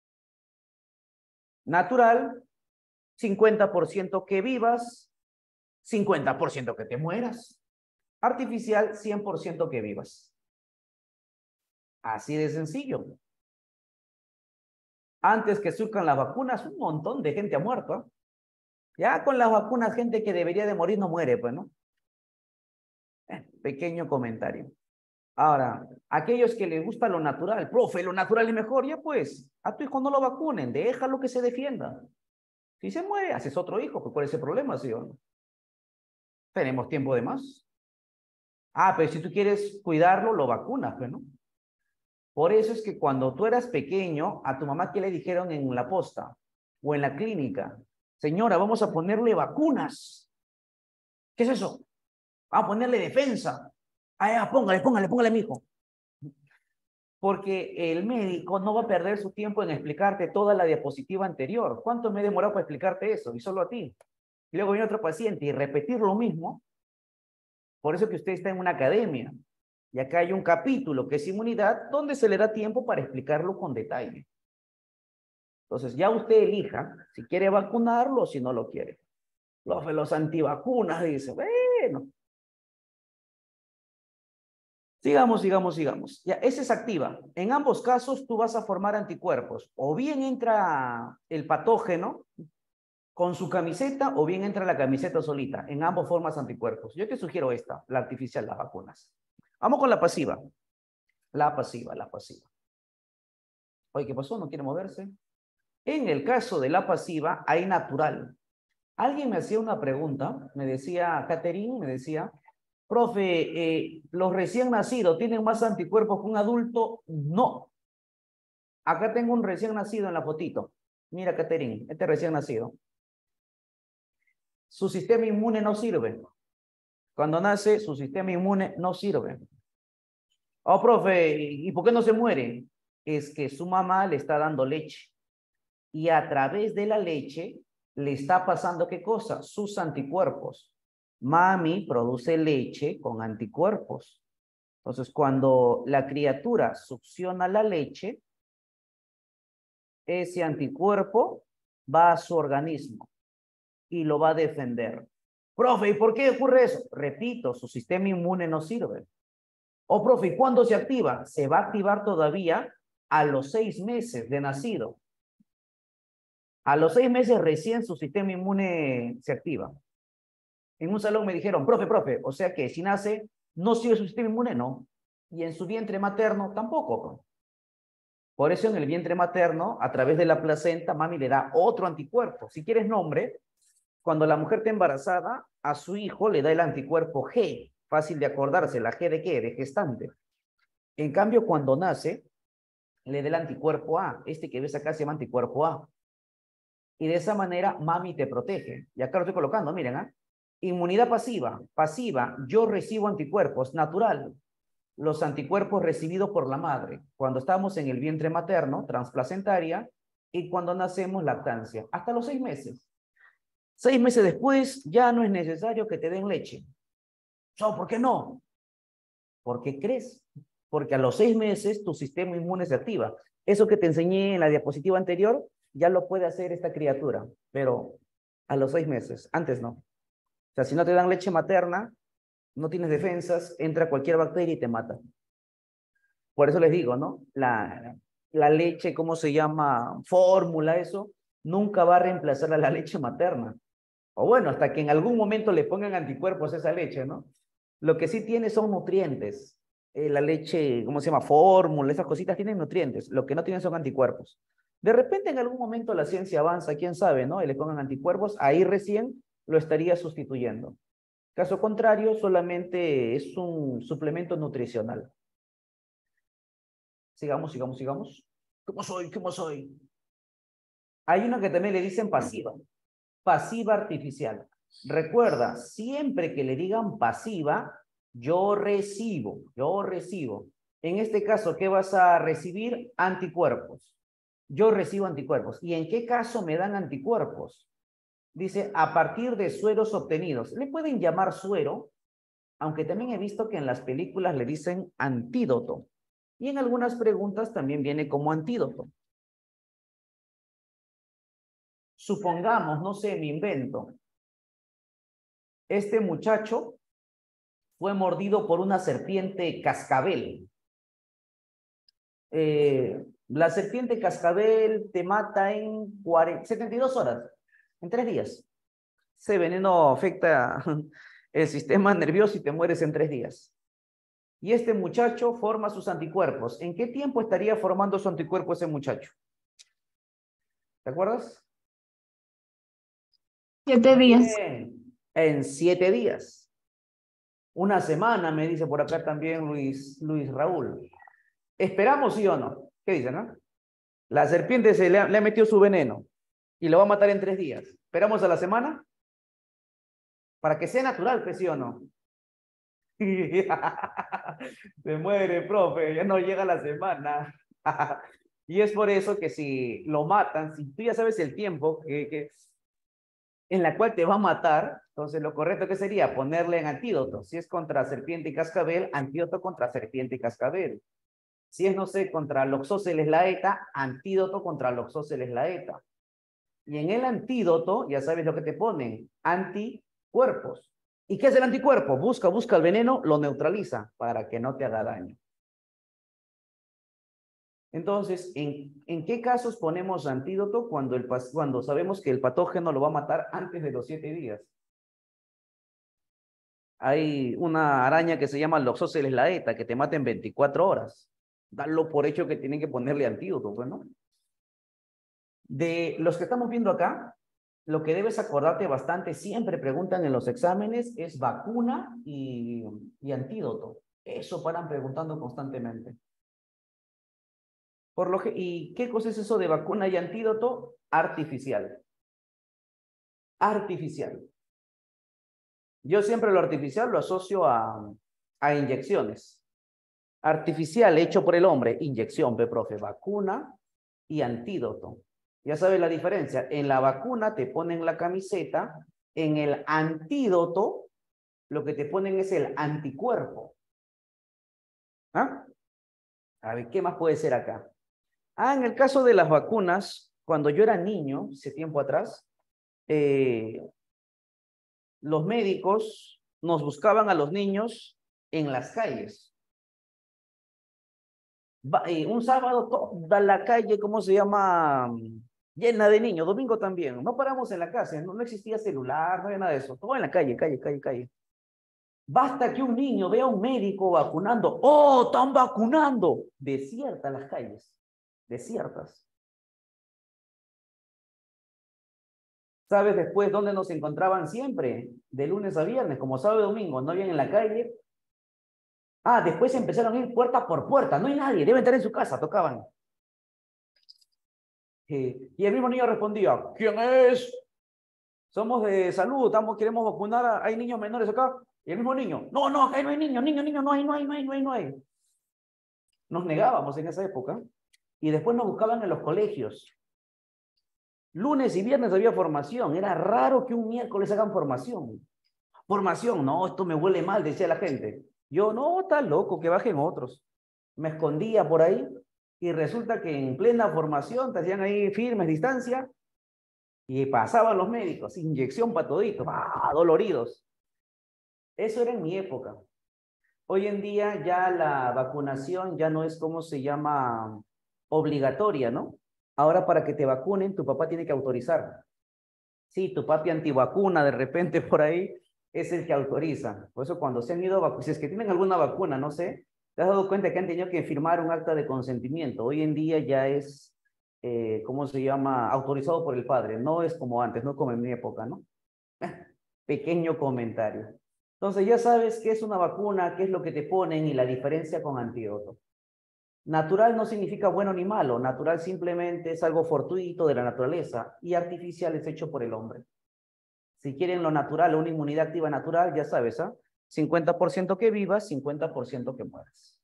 Natural, cincuenta por ciento que vivas, cincuenta por ciento que te mueras. Artificial, cien por ciento que vivas. Así de sencillo. Antes que surcan las vacunas, un montón de gente ha muerto, ¿eh? Ya con las vacunas, gente que debería de morir no muere, pues, ¿no? Eh, pequeño comentario. Ahora, aquellos que les gusta lo natural, profe, lo natural es mejor, ya pues, a tu hijo no lo vacunen, déjalo que se defienda. Si se muere, haces otro hijo, pues ¿cuál es el problema, sí o no? Tenemos tiempo de más. Ah, pero si tú quieres cuidarlo, lo vacunas, pues, ¿no? Por eso es que cuando tú eras pequeño, a tu mamá, ¿qué le dijeron en la posta o en la clínica? Señora, vamos a ponerle vacunas. ¿Qué es eso? Vamos a ponerle defensa. Ah, ya, póngale, póngale, póngale, mijo. Porque el médico no va a perder su tiempo en explicarte toda la diapositiva anterior. ¿Cuánto me he demorado para explicarte eso? Y solo a ti. Y luego viene otro paciente y repetir lo mismo. Por eso que usted está en una academia. Y acá hay un capítulo que es inmunidad, donde se le da tiempo para explicarlo con detalle. Entonces, ya usted elija si quiere vacunarlo o si no lo quiere. Los, los antivacunas, dice, bueno. Sigamos, sigamos, sigamos. Ya, esa es activa. En ambos casos, tú vas a formar anticuerpos. O bien entra el patógeno con su camiseta, o bien entra la camiseta solita. En ambos formas anticuerpos. Yo te sugiero esta, la artificial, las vacunas. Vamos con la pasiva. La pasiva, la pasiva. Oye, ¿qué pasó? ¿No quiere moverse? En el caso de la pasiva, hay natural. Alguien me hacía una pregunta, me decía, Catherine, me decía, profe, eh, ¿los recién nacidos tienen más anticuerpos que un adulto? No. Acá tengo un recién nacido en la fotito. Mira, Catherine, este recién nacido. Su sistema inmune no sirve. Cuando nace, su sistema inmune no sirve. Oh, profe, ¿y por qué no se muere? Es que su mamá le está dando leche. Y a través de la leche le está pasando, ¿qué cosa? Sus anticuerpos. Mami produce leche con anticuerpos. Entonces, cuando la criatura succiona la leche, ese anticuerpo va a su organismo y lo va a defender. Profe, ¿y por qué ocurre eso? Repito, su sistema inmune no sirve. Oh, profe, ¿y cuándo se activa? Se va a activar todavía a los seis meses de nacido. A los seis meses recién su sistema inmune se activa. En un salón me dijeron, profe, profe, o sea que si nace, no sigue su sistema inmune, no. Y en su vientre materno tampoco. Por eso en el vientre materno, a través de la placenta, mami le da otro anticuerpo. Si quieres nombre, cuando la mujer está embarazada, a su hijo le da el anticuerpo G. Fácil de acordarse, ¿la G de qué? De gestante. En cambio, cuando nace, le da el anticuerpo A. Este que ves acá se llama anticuerpo A. Y de esa manera, mami te protege. Y acá lo estoy colocando, miren, ¿ah? ¿eh? Inmunidad pasiva. Pasiva, yo recibo anticuerpos. Natural, los anticuerpos recibidos por la madre. Cuando estamos en el vientre materno, transplacentaria, y cuando nacemos, lactancia. Hasta los seis meses. Seis meses después, ya no es necesario que te den leche. No, ¿por qué no? Porque crees. Porque a los seis meses tu sistema inmune se activa. Eso que te enseñé en la diapositiva anterior, ya lo puede hacer esta criatura, pero a los seis meses, antes no. O sea, si no te dan leche materna, no tienes defensas, entra cualquier bacteria y te mata. Por eso les digo, ¿no? La, la leche, ¿cómo se llama? Fórmula, eso, nunca va a reemplazar a la leche materna. O bueno, hasta que en algún momento le pongan anticuerpos a esa leche, ¿no? Lo que sí tiene son nutrientes. Eh, la leche, ¿cómo se llama? Fórmula, esas cositas tienen nutrientes. Lo que no tienen son anticuerpos. De repente en algún momento la ciencia avanza, quién sabe, ¿no? Y le pongan anticuerpos, ahí recién lo estaría sustituyendo. Caso contrario, solamente es un suplemento nutricional. Sigamos, sigamos, sigamos. ¿Cómo soy? ¿Cómo soy? Hay una que también le dicen pasiva. Pasiva artificial. Recuerda, siempre que le digan pasiva, yo recibo, yo recibo. En este caso, ¿qué vas a recibir? Anticuerpos. Yo recibo anticuerpos. ¿Y en qué caso me dan anticuerpos? Dice, a partir de sueros obtenidos. Le pueden llamar suero, aunque también he visto que en las películas le dicen antídoto. Y en algunas preguntas también viene como antídoto. Supongamos, no sé, me invento. Este muchacho fue mordido por una serpiente cascabel. Eh, la serpiente cascabel te mata en cuarenta, setenta y dos horas, en tres días. Ese veneno afecta el sistema nervioso y te mueres en tres días. Y este muchacho forma sus anticuerpos. ¿En qué tiempo estaría formando su anticuerpo ese muchacho? ¿Te acuerdas? Siete días. Bien, en siete días. Una semana, me dice por acá también Luis, Luis Raúl. ¿Esperamos sí o no? ¿Qué dice, no? La serpiente se le ha, le ha metido su veneno y lo va a matar en tres días. ¿Esperamos a la semana? Para que sea natural, pues, ¿sí o no? Se muere, profe, ya no llega la semana. Y es por eso que si lo matan, si tú ya sabes el tiempo que, que, en la cual te va a matar, entonces lo correcto que sería ponerle en antídoto. Si es contra serpiente y cascabel, antídoto contra serpiente y cascabel. Si es, no sé, contra Loxóceles laeta, antídoto contra Loxóceles laeta. Y en el antídoto, ya sabes lo que te ponen, anticuerpos. ¿Y qué es el anticuerpo? Busca, busca el veneno, lo neutraliza para que no te haga daño. Entonces, ¿en, en qué casos ponemos antídoto cuando, el, cuando sabemos que el patógeno lo va a matar antes de los siete días? Hay una araña que se llama Loxóceles laeta que te mata en veinticuatro horas. Dalo por hecho que tienen que ponerle antídoto, pues, ¿no? De los que estamos viendo acá, lo que debes acordarte bastante, siempre preguntan en los exámenes, es vacuna y, y antídoto. Eso paran preguntando constantemente. Por lo que, ¿y qué cosa es eso de vacuna y antídoto? Artificial. Artificial. Yo siempre lo artificial lo asocio a, a inyecciones. Artificial hecho por el hombre, inyección, ve, profe, vacuna y antídoto. Ya sabes la diferencia. En la vacuna te ponen la camiseta, en el antídoto lo que te ponen es el anticuerpo. ¿Ah? A ver, ¿qué más puede ser acá? Ah, en el caso de las vacunas, cuando yo era niño, hace tiempo atrás, eh, los médicos nos buscaban a los niños en las calles. Va, eh, un sábado toda la calle, ¿cómo se llama? Llena de niños. Domingo también. No paramos en la casa, no, no existía celular, no había nada de eso. Todo en la calle, calle, calle, calle. Basta que un niño vea a un médico vacunando. ¡Oh, están vacunando! Desiertas las calles. Desiertas. ¿Sabes después dónde nos encontraban siempre? De lunes a viernes, como sábado y domingo. No habían en la calle. Ah, después empezaron a ir puerta por puerta. No hay nadie, deben estar en su casa, tocaban. Eh, y el mismo niño respondía, ¿quién es? Somos de salud, estamos, queremos vacunar, a, hay niños menores acá. Y el mismo niño, no, no, acá no hay niños, niños, niños, no hay, no hay, no hay, no hay, no hay. Nos negábamos en esa época. Y después nos buscaban en los colegios. Lunes y viernes había formación. Era raro que un miércoles hagan formación. Formación, no, esto me huele mal, decía la gente. Yo, no, está loco, que bajen otros. Me escondía por ahí Y resulta que en plena formación te hacían ahí firmes, distancia, y pasaban los médicos, inyección para toditos, ¡ah! Doloridos. Eso era en mi época. Hoy en día ya la vacunación ya no es como se llama obligatoria, ¿no? Ahora para que te vacunen, tu papá tiene que autorizar. Sí, tu papi antivacuna de repente por ahí es el que autoriza. Por eso cuando se han ido a vacunar, si es que tienen alguna vacuna, no sé, te has dado cuenta que han tenido que firmar un acta de consentimiento. Hoy en día ya es, eh, ¿cómo se llama? Autorizado por el padre. No es como antes, no como en mi época, ¿no? Pequeño comentario. Entonces ya sabes qué es una vacuna, qué es lo que te ponen y la diferencia con antídoto. Natural no significa bueno ni malo, natural simplemente es algo fortuito de la naturaleza y artificial es hecho por el hombre. Si quieren lo natural, una inmunidad activa natural, ya sabes, ¿ah? cincuenta por ciento que vivas, cincuenta por ciento que mueras.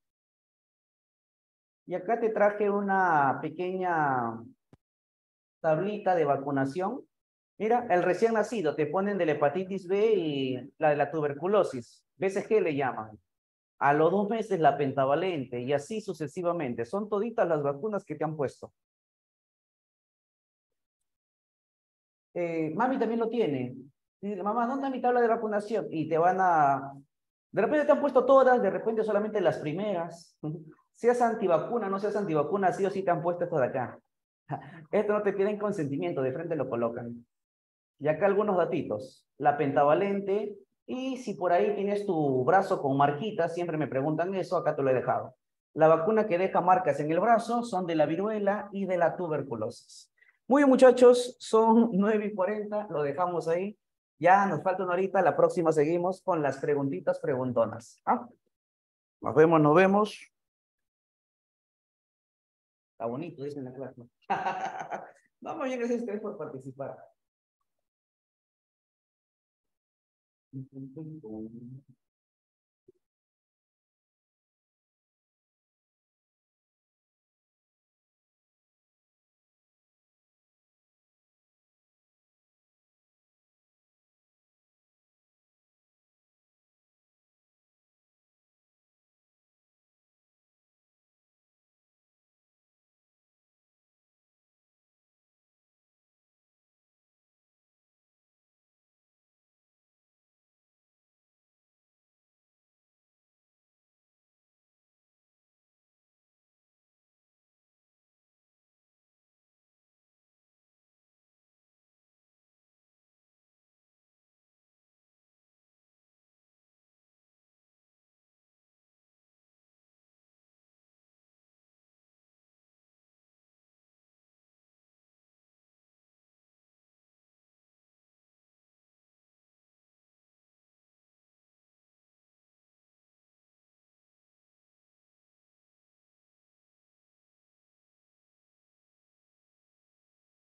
Y acá te traje una pequeña tablita de vacunación. Mira, el recién nacido, te ponen de la hepatitis B y la de la tuberculosis. B C G le llaman. A los dos meses la pentavalente y así sucesivamente. Son toditas las vacunas que te han puesto. Eh, mami también lo tiene. Y dice, mamá, ¿dónde está mi tabla de vacunación? Y te van a... De repente te han puesto todas, de repente solamente las primeras. Seas antivacuna, no seas antivacuna, sí o sí te han puesto esto de acá. Esto no te piden consentimiento, de frente lo colocan. Y acá algunos datitos. La pentavalente, y si por ahí tienes tu brazo con marquitas, siempre me preguntan eso, acá te lo he dejado. La vacuna que deja marcas en el brazo son de la viruela y de la tuberculosis. Muy bien, muchachos, son nueve y cuarenta, lo dejamos ahí. Ya nos falta una horita, la próxima seguimos con las preguntitas preguntonas. ¿Ah? Nos vemos, nos vemos. Está bonito, dicen la clase. Vamos, bien, gracias a ustedes por participar.